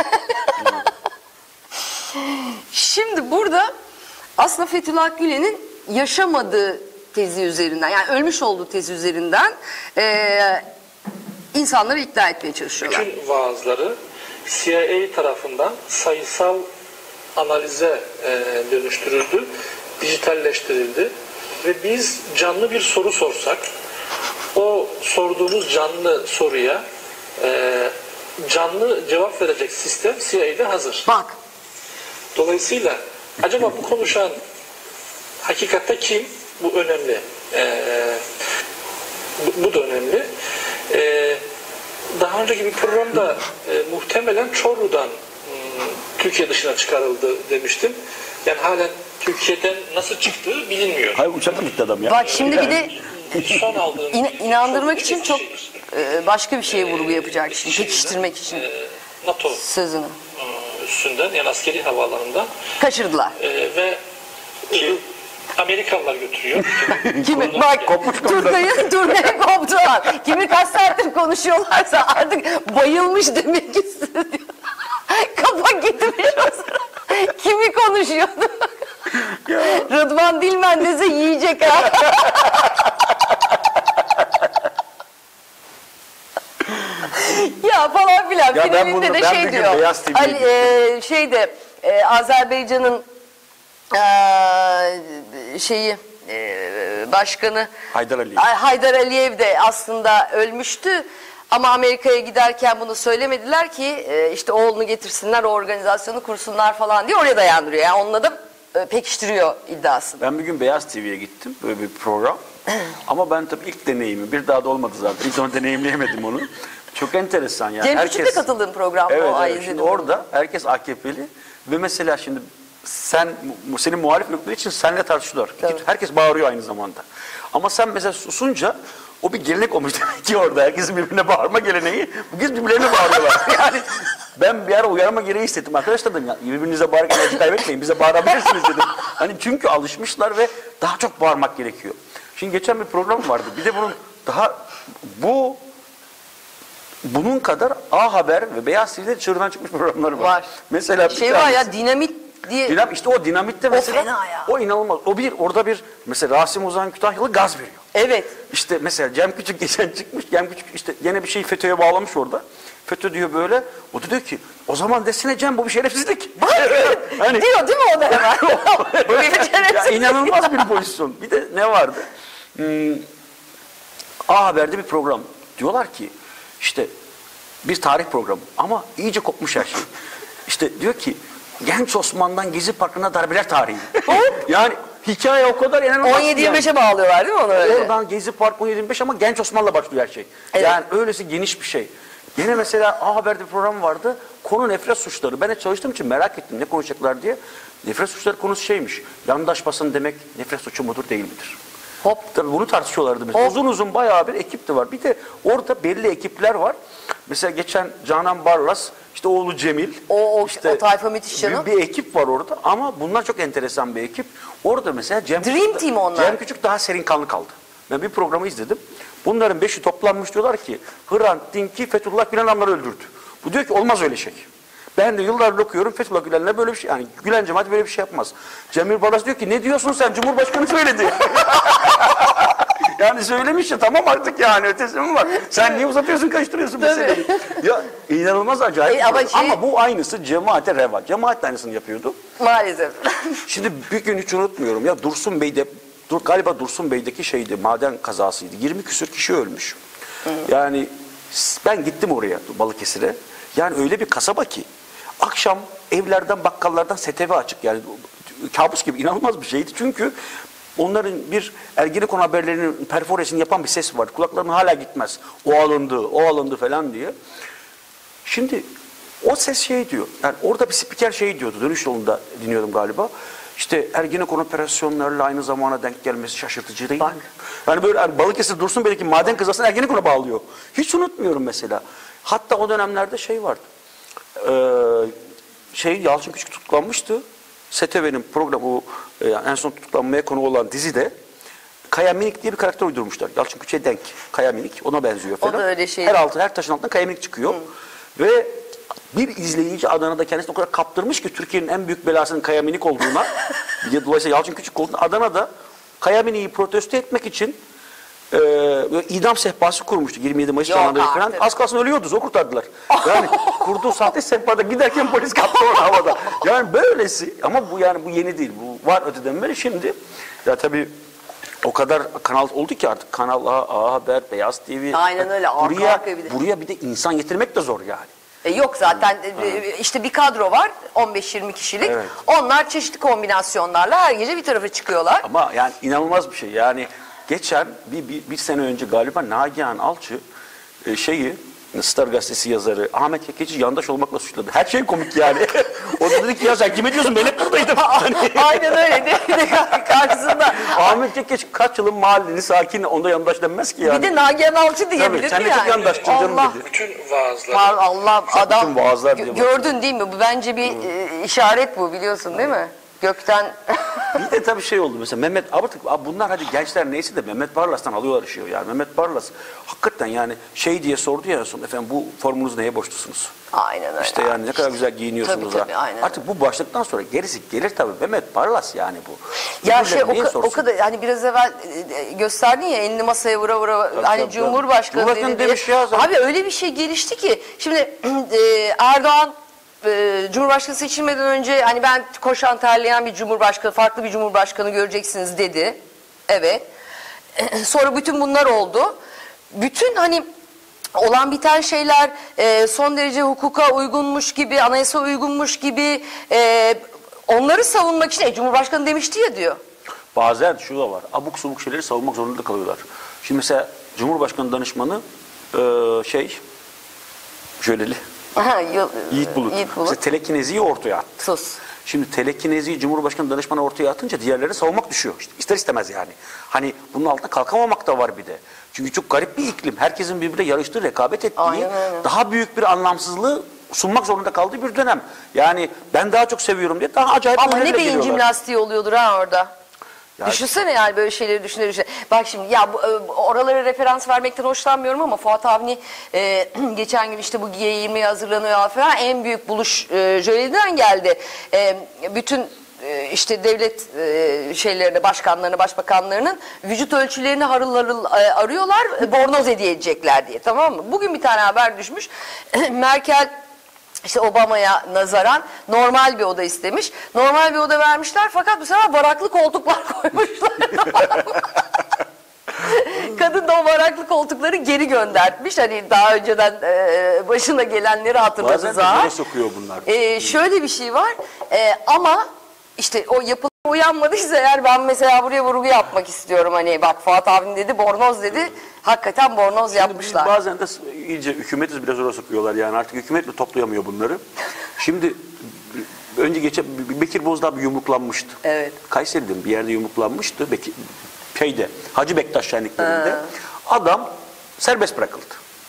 [SPEAKER 1] Şimdi burada aslında Fethullah Gülen'in yaşamadığı tezi üzerinden, yani ölmüş olduğu tezi üzerinden e, insanları ikna etmeye çalışıyorlar.
[SPEAKER 3] Bütün vaazları C I A tarafından sayısal analize e, dönüştürüldü, dijitalleştirildi. ve biz canlı bir soru sorsak, o sorduğumuz canlı soruya e, canlı cevap verecek sistem C I A'de hazır.
[SPEAKER 1] Bak.
[SPEAKER 3] Dolayısıyla acaba bu konuşan hakikatte kim? Bu önemli. Ee, bu, bu da önemli. Ee, daha önceki bir programda e, muhtemelen Çorlu'dan m, Türkiye dışına çıkarıldı demiştim. Yani halen Türkiye'den nasıl çıktığı bilinmiyor.
[SPEAKER 2] Hayır uçakla gitti adam ya.
[SPEAKER 1] Bak şimdi bir de
[SPEAKER 3] Son aldığım
[SPEAKER 1] İn- inandırmak için
[SPEAKER 3] bir
[SPEAKER 1] çok
[SPEAKER 3] şehir.
[SPEAKER 1] e, başka bir şeye vurgu yapacak şimdi. Pekiştirmek için
[SPEAKER 3] Ee, NATO
[SPEAKER 1] sözünü.
[SPEAKER 3] e, üstünden, yani askeri havaalanından
[SPEAKER 1] Kaçırdılar.
[SPEAKER 3] e, ve e, Amerikalılar götürüyor.
[SPEAKER 1] Kimi? Bak turnayı, turnayı koptular. Kimi kaç saattir konuşuyorlarsa artık bayılmış demek istiyor. Kafa gitmiş o sıra. Kimi konuşuyordu? Rıdvan Dilmen dese yiyecek ha. Ya falan filan.
[SPEAKER 2] Ya ben
[SPEAKER 1] Filminde
[SPEAKER 2] bunu-
[SPEAKER 1] de
[SPEAKER 2] ben bir
[SPEAKER 1] şey
[SPEAKER 2] gün
[SPEAKER 1] diyor.
[SPEAKER 2] Beyaz T V'ye
[SPEAKER 1] Ali, e, şeyde e, Azerbaycan'ın e, şeyi e, başkanı
[SPEAKER 2] Haydar Aliyev.
[SPEAKER 1] Ay- Haydar Aliyev de aslında ölmüştü. Ama Amerika'ya giderken bunu söylemediler ki e, işte oğlunu getirsinler, o organizasyonu kursunlar falan diye oraya dayandırıyor. Yani onunla da e, pekiştiriyor iddiasını.
[SPEAKER 2] Ben bir gün Beyaz T V'ye gittim, böyle bir program. Ama ben tabii ilk deneyimi, bir daha da olmadı zaten. İlk onu deneyimleyemedim onu. Çok enteresan yani.
[SPEAKER 1] Cem Küçük'le katıldığın program
[SPEAKER 2] Evet,
[SPEAKER 1] o ay
[SPEAKER 2] evet. Şimdi
[SPEAKER 1] izledim.
[SPEAKER 2] orada herkes A K P'li ve mesela şimdi sen, mu- senin muhalif noktaları için seninle tartışıyorlar.
[SPEAKER 1] Tabii.
[SPEAKER 2] Herkes bağırıyor aynı zamanda. Ama sen mesela susunca o bir gelenek olmuş demek ki orada. Herkesin birbirine bağırma geleneği. Bu kez birbirlerine bağırıyorlar. Yani ben bir ara uyarma gereği hissettim. Arkadaşlar dedim ya birbirinize bağırırken enerji kaybetmeyin. Bize bağırabilirsiniz dedim. Hani çünkü alışmışlar ve daha çok bağırmak gerekiyor. Şimdi geçen bir program vardı. Bir de bunun daha bu bunun kadar A Haber ve Beyaz T V'de çığırından çıkmış programları var.
[SPEAKER 1] Var.
[SPEAKER 2] Mesela bir
[SPEAKER 1] Şey var
[SPEAKER 2] tanesi-
[SPEAKER 1] ya dinamit diye.
[SPEAKER 2] Dinam, işte o dinamitte mesela
[SPEAKER 1] fena ya.
[SPEAKER 2] o inanılmaz. O bir orada bir mesela Rasim Ozan Kütahyalı gaz veriyor.
[SPEAKER 1] Evet.
[SPEAKER 2] İşte mesela Cem Küçük geçen çıkmış. Cem Küçük işte yine bir şey FETÖ'ye bağlamış orada. FETÖ diyor böyle. O da diyor ki o zaman desene Cem bu bir şerefsizlik. hani,
[SPEAKER 1] Diyor değil mi o da hemen? Bu bir
[SPEAKER 2] ya
[SPEAKER 1] şerefsizlik.
[SPEAKER 2] inanılmaz bir pozisyon. Bir de ne vardı? Hmm, A Haber'de bir program. Diyorlar ki işte bir tarih programı ama iyice kopmuş her şey. İşte diyor ki Genç Osman'dan Gezi Parkı'na darbeler tarihi. Yani hikaye o kadar inanılmaz.
[SPEAKER 1] on yedi yirmi beşe
[SPEAKER 2] yani.
[SPEAKER 1] bağlıyorlar değil mi onu öyle?
[SPEAKER 2] Oradan Gezi Park on yedi yirmi beş ama Genç Osman'la başlıyor her şey.
[SPEAKER 1] Evet.
[SPEAKER 2] Yani öylesi geniş bir şey. Yine mesela A Haber'de bir program vardı. Konu nefret suçları. Ben de çalıştığım için merak ettim ne konuşacaklar diye. Nefret suçları konusu şeymiş. Yandaş basın demek nefret suçu mudur değil midir?
[SPEAKER 1] Hop.
[SPEAKER 2] Tabii bunu tartışıyorlardı. Mesela.
[SPEAKER 1] Hop.
[SPEAKER 2] Uzun uzun bayağı bir ekip de var. Bir de orada belli ekipler var. Mesela geçen Canan Barlas, işte oğlu Cemil.
[SPEAKER 1] O- o-
[SPEAKER 2] işte
[SPEAKER 1] o tayfa müthiş canım.
[SPEAKER 2] Bir, bir ekip var orada ama bunlar çok enteresan bir ekip. Orada mesela Cem
[SPEAKER 1] Dream
[SPEAKER 2] Küçük,
[SPEAKER 1] Team onlar.
[SPEAKER 2] Cem Küçük daha serin kanlı kaldı. Ben bir programı izledim. Bunların beşi toplanmış diyorlar ki Hrant Dink'i Fethullah Gülen adamları öldürdü. Bu diyor ki olmaz öyle şey. Ben de yıllardır okuyorum Fethullah Gülen'le böyle bir şey, yani Gülen cemaati böyle bir şey yapmaz. Cemil Barlas diyor ki ne diyorsun sen, Cumhurbaşkanı söyledi. Yani söylemiş ya, tamam artık yani ötesi mi var? Sen niye uzatıyorsun, kaçtırıyorsun meseleyi? Ya inanılmaz acayip.
[SPEAKER 1] E, ama
[SPEAKER 2] ama,
[SPEAKER 1] şey-
[SPEAKER 2] ama bu aynısı cemaate reva. Cemaat de aynısını yapıyordu.
[SPEAKER 1] Maalesef.
[SPEAKER 2] Şimdi bir gün hiç unutmuyorum ya, Dursun Bey'de Dur, galiba Dursun Bey'deki şeydi, maden kazasıydı. yirmi küsür kişi ölmüş. Yani s- ben gittim oraya Balıkesir'e. Yani öyle bir kasaba ki akşam evlerden, bakkallardan S T V açık, yani kabus gibi, inanılmaz bir şeydi. Çünkü onların bir Ergenekon haberlerinin perforesini yapan bir ses var. Kulaklarına hala gitmez. O alındı, o alındı falan diye. Şimdi o ses şey diyor. Yani orada bir spiker şey diyordu. Dönüş yolunda dinliyordum galiba. İşte Ergenekon operasyonlarla aynı zamana denk gelmesi şaşırtıcı değil.
[SPEAKER 1] Bak.
[SPEAKER 2] Yani böyle yani Balıkesir Dursun Bey'deki maden kazasını Ergenekon'a bağlıyor. Hiç unutmuyorum mesela. Hatta o dönemlerde şey vardı. Ee, şey Yalçın Küçük tutuklanmıştı. S T V'nin programı, o, e, en son tutuklanmaya konu olan dizide Kaya Minik diye bir karakter uydurmuşlar. Yalçın Küçük'e denk. Kaya Minik. Ona benziyor
[SPEAKER 1] O
[SPEAKER 2] falan.
[SPEAKER 1] da öyle şey.
[SPEAKER 2] Her altı, her taşın altından Kaya Minik çıkıyor. Ve bir izleyici Adana'da kendisini o kadar kaptırmış ki Türkiye'nin en büyük belasının Kaya Minik olduğuna, dolayısıyla Yalçın Küçük olduğuna, Adana'da Kaya Minik'i protesto etmek için e, böyle idam sehpası kurmuştu. yirmi yedi Mayıs
[SPEAKER 1] Yok
[SPEAKER 2] canlandırdı falan.
[SPEAKER 1] artık.
[SPEAKER 2] Az kalsın ölüyordu. Zor kurtardılar. Yani kurduğu sahte sehpada giderken polis kaptı onu havada. Yani böylesi, ama bu yani bu yeni değil. Bu var öteden beri. Şimdi ya tabii O kadar kanal oldu ki artık Kanal A, A Haber, Beyaz T V.
[SPEAKER 1] Aynen öyle, arka
[SPEAKER 2] Buraya,
[SPEAKER 1] arkaya bir de.
[SPEAKER 2] buraya bir de insan getirmek de zor yani.
[SPEAKER 1] E, yok zaten e, işte bir kadro var on beş yirmi kişilik.
[SPEAKER 2] Evet.
[SPEAKER 1] Onlar çeşitli kombinasyonlarla her gece bir tarafa çıkıyorlar.
[SPEAKER 2] Ama yani inanılmaz bir şey. Yani geçen bir, bir, bir sene önce galiba Nagihan Alçı e, şeyi Star Gazetesi yazarı Ahmet Kekeci yandaş olmakla suçladı. Her şey komik yani. O da dedi ki ya sen kime diyorsun, ben hep buradaydım. Hani,
[SPEAKER 1] Aynen öyle değil mi? Karşısında.
[SPEAKER 2] Ahmet Kekeci kaç yılın mahalleli sakin, onda yandaş denmez ki yani.
[SPEAKER 1] Bir de Nagihan Alçı diyebilir
[SPEAKER 2] sen
[SPEAKER 1] mi
[SPEAKER 2] de
[SPEAKER 1] yani?
[SPEAKER 2] çok yandaşçın canım
[SPEAKER 1] Allah.
[SPEAKER 2] dedi.
[SPEAKER 3] Bütün vaazları.
[SPEAKER 1] Var Allah adam
[SPEAKER 2] bütün vaazlar
[SPEAKER 1] gö-
[SPEAKER 2] diyor.
[SPEAKER 1] gördün değil mi? Bu bence bir e, işaret bu, biliyorsun değil mi? Gökten
[SPEAKER 2] Bir de tabii şey oldu mesela Mehmet artık abi bunlar hadi gençler neyse de Mehmet Barlas'tan alıyorlar işi yani. Mehmet Barlas hakikaten yani şey diye sordu ya en son, efendim bu formunuzu neye borçlusunuz?
[SPEAKER 1] aynen öyle.
[SPEAKER 2] İşte yani ne kadar güzel giyiniyorsunuz
[SPEAKER 1] Tabii, tabii,
[SPEAKER 2] ha.
[SPEAKER 1] aynen
[SPEAKER 2] Artık bu başlıktan sonra gerisi gelir tabii. Mehmet Barlas yani bu.
[SPEAKER 1] Ya
[SPEAKER 2] Öbürleri
[SPEAKER 1] şey o,
[SPEAKER 2] neyi
[SPEAKER 1] ka-
[SPEAKER 2] sorsun?
[SPEAKER 1] o kadar hani biraz evvel e, gösterdin ya elini masaya vura vura hani
[SPEAKER 2] tabii,
[SPEAKER 1] Cumhurbaşkanı
[SPEAKER 2] Cumhurbaşkanı
[SPEAKER 1] dedi diye.
[SPEAKER 2] demiş ya zaten.
[SPEAKER 1] Abi öyle bir şey gelişti ki şimdi e, Erdoğan e, Cumhurbaşkanı seçilmeden önce hani ben koşan terleyen bir cumhurbaşkanı, farklı bir cumhurbaşkanı göreceksiniz dedi. Evet. Sonra bütün bunlar oldu. Bütün hani olan biten şeyler e, son derece hukuka uygunmuş gibi, anayasa uygunmuş gibi e, onları savunmak için e, Cumhurbaşkanı demişti ya diyor.
[SPEAKER 2] Bazen şu da var. Abuk subuk şeyleri savunmak zorunda kalıyorlar. Şimdi mesela Cumhurbaşkanı danışmanı e, şey jöleli.
[SPEAKER 1] Aha, yıl-
[SPEAKER 2] Yiğit Bulut.
[SPEAKER 1] Yiğit Bulut.
[SPEAKER 2] Mesela telekineziyi ortaya attı.
[SPEAKER 1] Sus.
[SPEAKER 2] Şimdi telekineziyi Cumhurbaşkanı danışmanı ortaya atınca diğerleri savunmak düşüyor. İşte ister istemez yani. Hani bunun altına kalkamamak da var bir de. Çünkü çok garip bir iklim. Herkesin birbirine yarıştığı, rekabet ettiği,
[SPEAKER 1] Aynen öyle.
[SPEAKER 2] daha büyük bir anlamsızlığı sunmak zorunda kaldığı bir dönem. Yani ben daha çok seviyorum diye daha acayip
[SPEAKER 1] Ama ne
[SPEAKER 2] önerilerle
[SPEAKER 1] beyin
[SPEAKER 2] geliyorlar.
[SPEAKER 1] jimnastiği oluyordur ha orada.
[SPEAKER 2] Ya-
[SPEAKER 1] Düşünsene yani böyle şeyleri düşüne düşüne. Bak şimdi ya bu, e, oralara referans vermekten hoşlanmıyorum ama Fuat Avni e, geçen gün işte bu G yirmiye hazırlanıyor falan, en büyük buluş e, jöleden geldi. E, bütün e, işte devlet e, şeylerini, başkanlarını, başbakanlarının vücut ölçülerini harıl harıl e, arıyorlar, e, bornoz hediye edecekler diye, tamam mı? Bugün bir tane haber düşmüş. Merkel İşte Obama'ya nazaran normal bir oda istemiş. Normal bir oda vermişler fakat bu sefer varaklı koltuklar koymuşlar. Kadın da o varaklı koltukları geri göndertmiş. Hani daha önceden e, başına gelenleri hatırladı
[SPEAKER 2] Bazen de
[SPEAKER 1] zaten.
[SPEAKER 2] zora sokuyor bunlar.
[SPEAKER 1] E, şöyle bir şey var e, ama işte o yapı uyanmadıysa eğer, ben mesela buraya vurgu yapmak istiyorum. Hani bak Fuat abim dedi, bornoz dedi. Hakikaten bornoz
[SPEAKER 2] Şimdi
[SPEAKER 1] yapmışlar.
[SPEAKER 2] biz bazen de iyice hükümetiz biraz zora sokuyorlar yani artık hükümet mi toplayamıyor bunları. Şimdi önce geçen Bekir Bozdağ bir yumruklanmıştı.
[SPEAKER 1] Evet.
[SPEAKER 2] Kayseri'de bir yerde yumruklanmıştı. Bekir, şeyde Hacı Bektaş şenliklerinde. Adam serbest bırakıldı.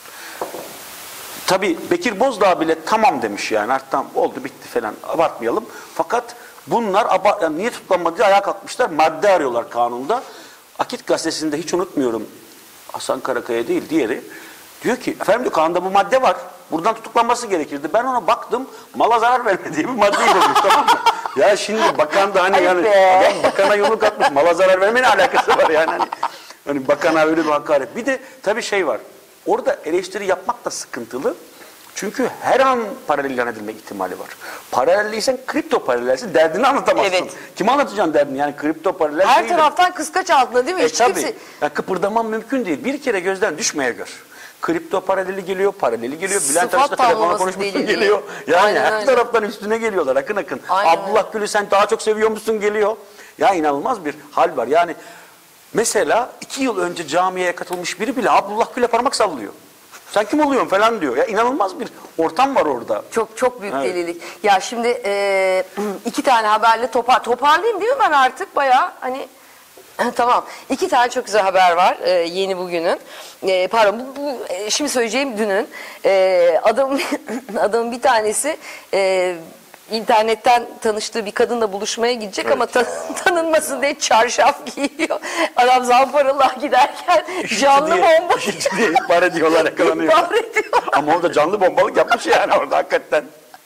[SPEAKER 2] Tabii Bekir Bozdağ bile tamam demiş yani artık tamam oldu bitti falan abartmayalım. Fakat bunlar aba, yani niye tutuklanmadı diye ayağa kalkmışlar, madde arıyorlar kanunda. Akit gazetesinde hiç unutmuyorum, Hasan Karakaya değil diğeri diyor ki efendim diyor, kanunda bu madde var. Buradan tutuklanması gerekirdi. Ben ona baktım, mala zarar verme diye bir maddeyi bulmuş, tamam mı? Ya şimdi bakan da hani
[SPEAKER 1] Ayıp
[SPEAKER 2] yani
[SPEAKER 1] be.
[SPEAKER 2] adam bakana yumruk atmış, mala zarar verme ne alakası var yani hani, hani bakana öyle bir hakaret. Bir de tabii şey var. Orada eleştiri yapmak da sıkıntılı. Çünkü her an paralel ilan edilme ihtimali var. Paralelliysen kripto paralelsin, derdini anlatamazsın.
[SPEAKER 1] Evet.
[SPEAKER 2] Kime anlatacaksın derdini? Yani kripto paralel
[SPEAKER 1] Her
[SPEAKER 2] değil.
[SPEAKER 1] taraftan kıskaç altında değil mi?
[SPEAKER 2] E
[SPEAKER 1] Hiç
[SPEAKER 2] tabii.
[SPEAKER 1] kimse...
[SPEAKER 2] Ya kıpırdaman mümkün değil. Bir kere gözden düşmeye gör. Kripto paraleli geliyor, paraleli geliyor. Bülent
[SPEAKER 1] Sıfat
[SPEAKER 2] Arış'la telefonla
[SPEAKER 1] tamlaması
[SPEAKER 2] konuşmuşsun
[SPEAKER 1] deliliği.
[SPEAKER 2] geliyor. Yani
[SPEAKER 1] Aynen
[SPEAKER 2] her
[SPEAKER 1] öyle.
[SPEAKER 2] taraftan üstüne geliyorlar akın akın.
[SPEAKER 1] Aynen
[SPEAKER 2] Abdullah Gül'ü sen daha çok seviyormuşsun geliyor. Ya inanılmaz bir hal var. Yani mesela iki yıl önce camiye katılmış biri bile Abdullah Gül'e parmak sallıyor. Sen kim oluyorsun falan diyor. Ya inanılmaz bir ortam var orada.
[SPEAKER 1] Çok çok büyük
[SPEAKER 2] Evet.
[SPEAKER 1] delilik. Ya şimdi e, iki tane haberle topar toparlayayım değil mi ben artık bayağı hani tamam. İki tane çok güzel haber var e, yeni bugünün. E, pardon bu, bu e, şimdi söyleyeceğim dünün. E, adam adamın bir tanesi e, internetten tanıştığı bir kadınla buluşmaya gidecek,
[SPEAKER 2] Evet
[SPEAKER 1] ama tan- tanınmasın diye çarşaf giyiyor. Adam Zamparalığa giderken canlı
[SPEAKER 2] diye,
[SPEAKER 1] bomba
[SPEAKER 2] işitçi diye ihbar ediyorlar, yakalanıyor.
[SPEAKER 1] ihbar ediyor.
[SPEAKER 2] Ama orada canlı bombalık yapmış yani orada hakikaten.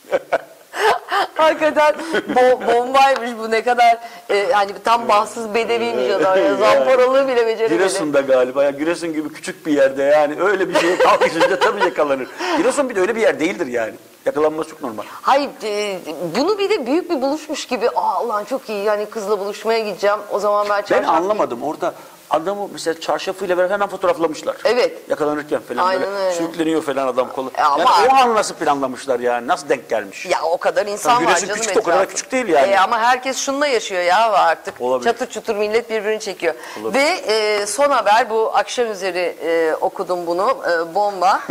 [SPEAKER 1] Hakikaten bo bombaymış bu, ne kadar e, hani tam bahtsız bedeviymiş adam ya. Zamparalığı bile beceremedi.
[SPEAKER 2] Giresun'da galiba ya, Giresun gibi küçük bir yerde yani öyle bir şeye kalkışınca tabii yakalanır. Giresun bir de öyle bir yer değildir yani. Yakalanması çok normal.
[SPEAKER 1] Hayır e, bunu bir de büyük bir buluşmuş gibi, aa lan çok iyi yani kızla buluşmaya gideceğim o zaman ben
[SPEAKER 2] Ben
[SPEAKER 1] çarşaf
[SPEAKER 2] anlamadım orada adamı mesela çarşafıyla beraber hemen fotoğraflamışlar.
[SPEAKER 1] Evet.
[SPEAKER 2] Yakalanırken falan
[SPEAKER 1] Aynen
[SPEAKER 2] böyle
[SPEAKER 1] öyle.
[SPEAKER 2] sürükleniyor falan adam kolu.
[SPEAKER 1] E ama-
[SPEAKER 2] Yani o an nasıl planlamışlar yani? Nasıl denk gelmiş?
[SPEAKER 1] Ya o kadar insan
[SPEAKER 2] Tabii
[SPEAKER 1] var
[SPEAKER 2] Güneş'in
[SPEAKER 1] canım
[SPEAKER 2] küçük de o kadar
[SPEAKER 1] etrafında.
[SPEAKER 2] küçük değil yani.
[SPEAKER 1] E ama herkes şununla yaşıyor ya artık.
[SPEAKER 2] Olabilir.
[SPEAKER 1] Çatır çutur millet birbirini çekiyor.
[SPEAKER 2] Olabilir.
[SPEAKER 1] Ve e, son haber, bu akşam üzeri e, okudum bunu. E, bomba.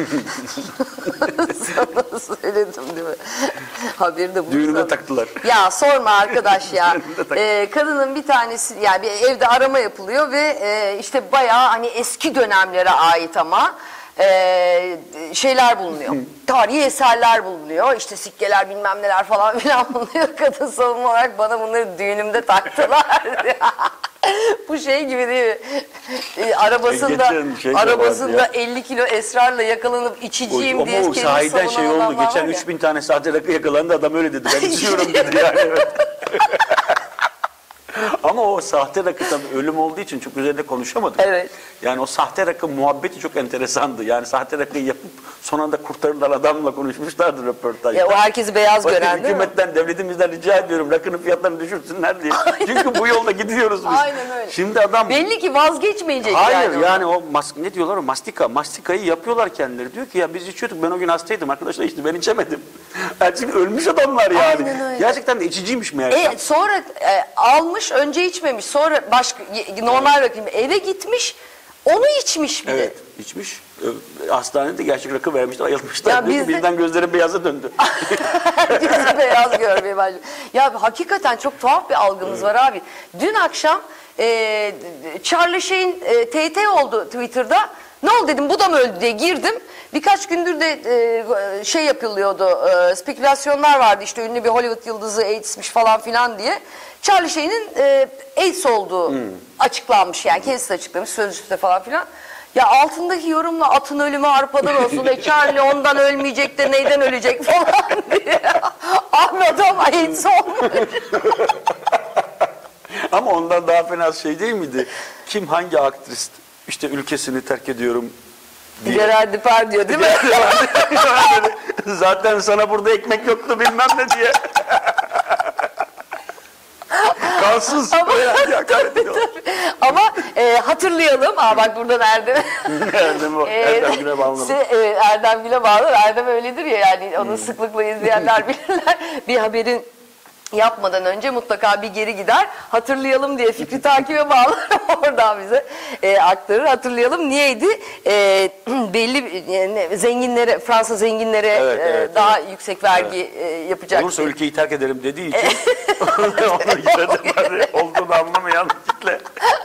[SPEAKER 1] Sana söyledim değil mi? Haberi de bu.
[SPEAKER 2] Düğününe taktılar.
[SPEAKER 1] Ya sorma arkadaş ya.
[SPEAKER 2] Düğününe taktılar.
[SPEAKER 1] E, kadının bir tanesi, yani bir evde arama yapılıyor ve e, işte bayağı hani eski dönemlere ait ama e, şeyler bulunuyor. Tarihi eserler bulunuyor. İşte sikkeler bilmem neler falan filan bulunuyor. Kadın savunma olarak bana bunları düğünümde taktılar. Bu şey gibi değil mi? E, arabasında
[SPEAKER 2] Geçen şey de
[SPEAKER 1] arabasında
[SPEAKER 2] vardı
[SPEAKER 1] elli kilo esrarla yakalanıp içiciyim
[SPEAKER 2] O-
[SPEAKER 1] diye
[SPEAKER 2] Ama o
[SPEAKER 1] kendini
[SPEAKER 2] sahiden şey
[SPEAKER 1] savunan
[SPEAKER 2] oldu.
[SPEAKER 1] adamlar
[SPEAKER 2] Geçen
[SPEAKER 1] var ya.
[SPEAKER 2] üç bin tane sahte rakı yakalandı, adam öyle dedi. Ben içiyorum dedi yani. Evet. Ama o sahte rakı tabii ölüm olduğu için çok üzerinde konuşamadık.
[SPEAKER 1] Evet.
[SPEAKER 2] Yani o sahte rakı muhabbeti çok enteresandı. Yani sahte rakıyı yapıp son anda kurtarırlar adamla konuşmuşlardı röportajda.
[SPEAKER 1] Ya o herkesi beyaz
[SPEAKER 2] Bakın
[SPEAKER 1] gören değil mi?
[SPEAKER 2] hükümetten, devletimizden rica ediyorum rakının fiyatlarını düşürsünler diye. Çünkü bu yolda gidiyoruz biz.
[SPEAKER 1] Aynen öyle.
[SPEAKER 2] Şimdi adam...
[SPEAKER 1] Belli ki vazgeçmeyecek
[SPEAKER 2] Hayır
[SPEAKER 1] yani.
[SPEAKER 2] yani, o mas ne diyorlar o mastika. Mastikayı yapıyorlar kendileri. Diyor ki ya biz içiyorduk, ben o gün hastaydım, arkadaşlar içti, ben içemedim. Yani çünkü ölmüş adamlar yani.
[SPEAKER 1] Aynen öyle.
[SPEAKER 2] Gerçekten de içiciymiş meğerse.
[SPEAKER 1] E, sonra e, almış, önce içmemiş, sonra başka y- normal rakı eve gitmiş, onu içmiş bile.
[SPEAKER 2] Evet içmiş. Ee, Hastanede gerçek rakı vermişler, ayılmışlar.
[SPEAKER 1] Ya
[SPEAKER 2] Diyor ki,
[SPEAKER 1] bizde-
[SPEAKER 2] birden gözleri beyaza döndü.
[SPEAKER 1] Herkesi beyaz görmeye başlıyor. Ya hakikaten çok tuhaf bir algımız var abi. Dün akşam e, Charlie Sheen e, T T oldu Twitter'da. Ne oldu dedim, bu da mı öldü diye girdim. Birkaç gündür de e, şey yapılıyordu, e, spekülasyonlar vardı, işte ünlü bir Hollywood yıldızı AIDS'miş falan filan diye. Charlie Sheen'in e, AIDS olduğu açıklanmış, yani kendisi de açıklamış sözcükte falan filan. Ya altındaki yorumla atın ölümü arpadan olsun, e Charlie ondan ölmeyecek de neyden ölecek falan diye. Abi adam AIDS olmuş.
[SPEAKER 2] Ama ondan daha fena şey değil miydi? Kim hangi aktris işte ülkesini terk ediyorum diye.
[SPEAKER 1] Gerard Depardieu değil mi?
[SPEAKER 2] Zaten sana burada ekmek yoktu bilmem ne diye. Kansız.
[SPEAKER 1] Ama,
[SPEAKER 2] Yani hakaret ediyorlar.
[SPEAKER 1] ama e, hatırlayalım. Aa bak buradan Erdem.
[SPEAKER 2] Erdem o.
[SPEAKER 1] E,
[SPEAKER 2] Erdem Güne bağlanalım.
[SPEAKER 1] se- e, Erdem Gül'e bağlı. Erdem öyledir ya, yani onu sıklıkla izleyenler bilirler. Bir haberin yapmadan önce mutlaka bir geri gider. Hatırlayalım diye fikri takibe bağlar. Oradan bize e, aktarır. Hatırlayalım niyeydi? E, belli e, zenginlere, Fransız zenginlere
[SPEAKER 2] Evet,
[SPEAKER 1] e,
[SPEAKER 2] evet,
[SPEAKER 1] daha yüksek vergi e, yapacak.
[SPEAKER 2] Olursa ülkeyi terk ederim dediği için onu yine olduğunu anlamayan kitle.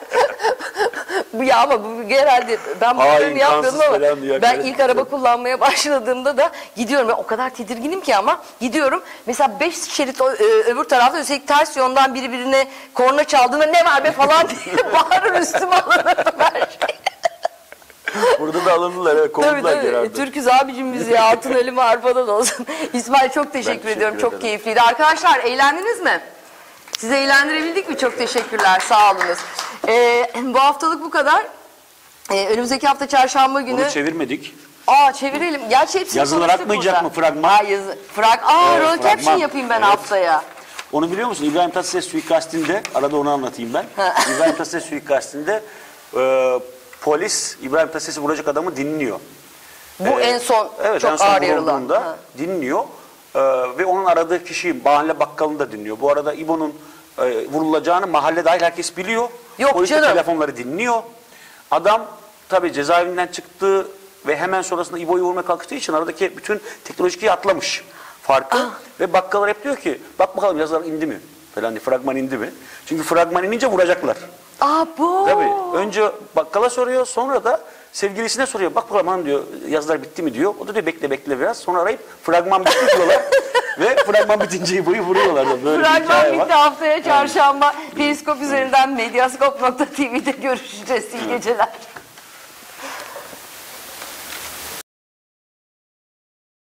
[SPEAKER 1] Bu ya ama bu genelde ben
[SPEAKER 2] Hain,
[SPEAKER 1] bunları yapmıyordum
[SPEAKER 2] kansız
[SPEAKER 1] ama
[SPEAKER 2] falan diyor,
[SPEAKER 1] ben
[SPEAKER 2] hakaret
[SPEAKER 1] ilk araba
[SPEAKER 2] ediyor.
[SPEAKER 1] kullanmaya başladığımda da gidiyorum. Ben o kadar tedirginim ki ama gidiyorum. Mesela beş şerit o- e, öbür tarafta üstelik ters yönden biri birine korna çaldığında ne var be falan diye bağırır, üstüme alınırım her şey.
[SPEAKER 2] Burada da alındılar, evet,
[SPEAKER 1] Tabii
[SPEAKER 2] kovdular
[SPEAKER 1] tabii.
[SPEAKER 2] herhalde.
[SPEAKER 1] Türküz abicim biz ya. Altın ölümü arpadan olsun. İsmail çok teşekkür,
[SPEAKER 2] teşekkür
[SPEAKER 1] ediyorum. Çok
[SPEAKER 2] ederim.
[SPEAKER 1] keyifliydi. Arkadaşlar eğlendiniz mi? Sizi eğlendirebildik mi? Çok teşekkürler. Sağ olunuz. Ee, bu haftalık bu kadar. Ee, önümüzdeki hafta çarşamba günü.
[SPEAKER 2] Bunu çevirmedik.
[SPEAKER 1] Aa çevirelim. Gerçi hepsini
[SPEAKER 2] Yazılar
[SPEAKER 1] konuştuk
[SPEAKER 2] akmayacak
[SPEAKER 1] burada.
[SPEAKER 2] mı, fragman?
[SPEAKER 1] Aa, yazı. Frag Aa
[SPEAKER 2] Evet,
[SPEAKER 1] roll caption
[SPEAKER 2] fragman.
[SPEAKER 1] yapayım ben
[SPEAKER 2] Evet.
[SPEAKER 1] haftaya.
[SPEAKER 2] Onu biliyor musun? İbrahim Tatlıses suikastinde, arada onu anlatayım ben. İbrahim Tatlıses suikastinde e, polis İbrahim Tatlıses'i vuracak adamı dinliyor.
[SPEAKER 1] Bu
[SPEAKER 2] Ee,
[SPEAKER 1] en son
[SPEAKER 2] evet,
[SPEAKER 1] çok
[SPEAKER 2] en son
[SPEAKER 1] ağır yaralı.
[SPEAKER 2] vurulduğunda
[SPEAKER 1] Ha.
[SPEAKER 2] dinliyor. Ee, ve onun aradığı kişi mahalle bakkalını da dinliyor. Bu arada İbo'nun e, vurulacağını mahalle dahil herkes biliyor.
[SPEAKER 1] Yok
[SPEAKER 2] Polis de
[SPEAKER 1] canım.
[SPEAKER 2] telefonları dinliyor. Adam tabii cezaevinden çıktı ve hemen sonrasında İbo'yu vurmaya kalktığı için aradaki bütün teknolojiyi atlamış farkı.
[SPEAKER 1] Ah.
[SPEAKER 2] Ve bakkallar hep diyor ki bak bakalım yazılar indi mi? Falan diye, fragman indi mi? Çünkü fragman inince vuracaklar.
[SPEAKER 1] Aa bu.
[SPEAKER 2] Tabii. Önce bakkala soruyor, sonra da sevgilisine soruyor. Bak bakalım hanım diyor, yazılar bitti mi diyor. O da diyor bekle bekle biraz. Sonra arayıp fragman bitti diyorlar. Ve fragman bitince İbo'yu vuruyorlar da. Böyle bir
[SPEAKER 1] Fragman
[SPEAKER 2] hikaye
[SPEAKER 1] bitti,
[SPEAKER 2] var.
[SPEAKER 1] haftaya çarşamba Periskop üzerinden medyaskop nokta tv'de görüşeceğiz. İyi geceler.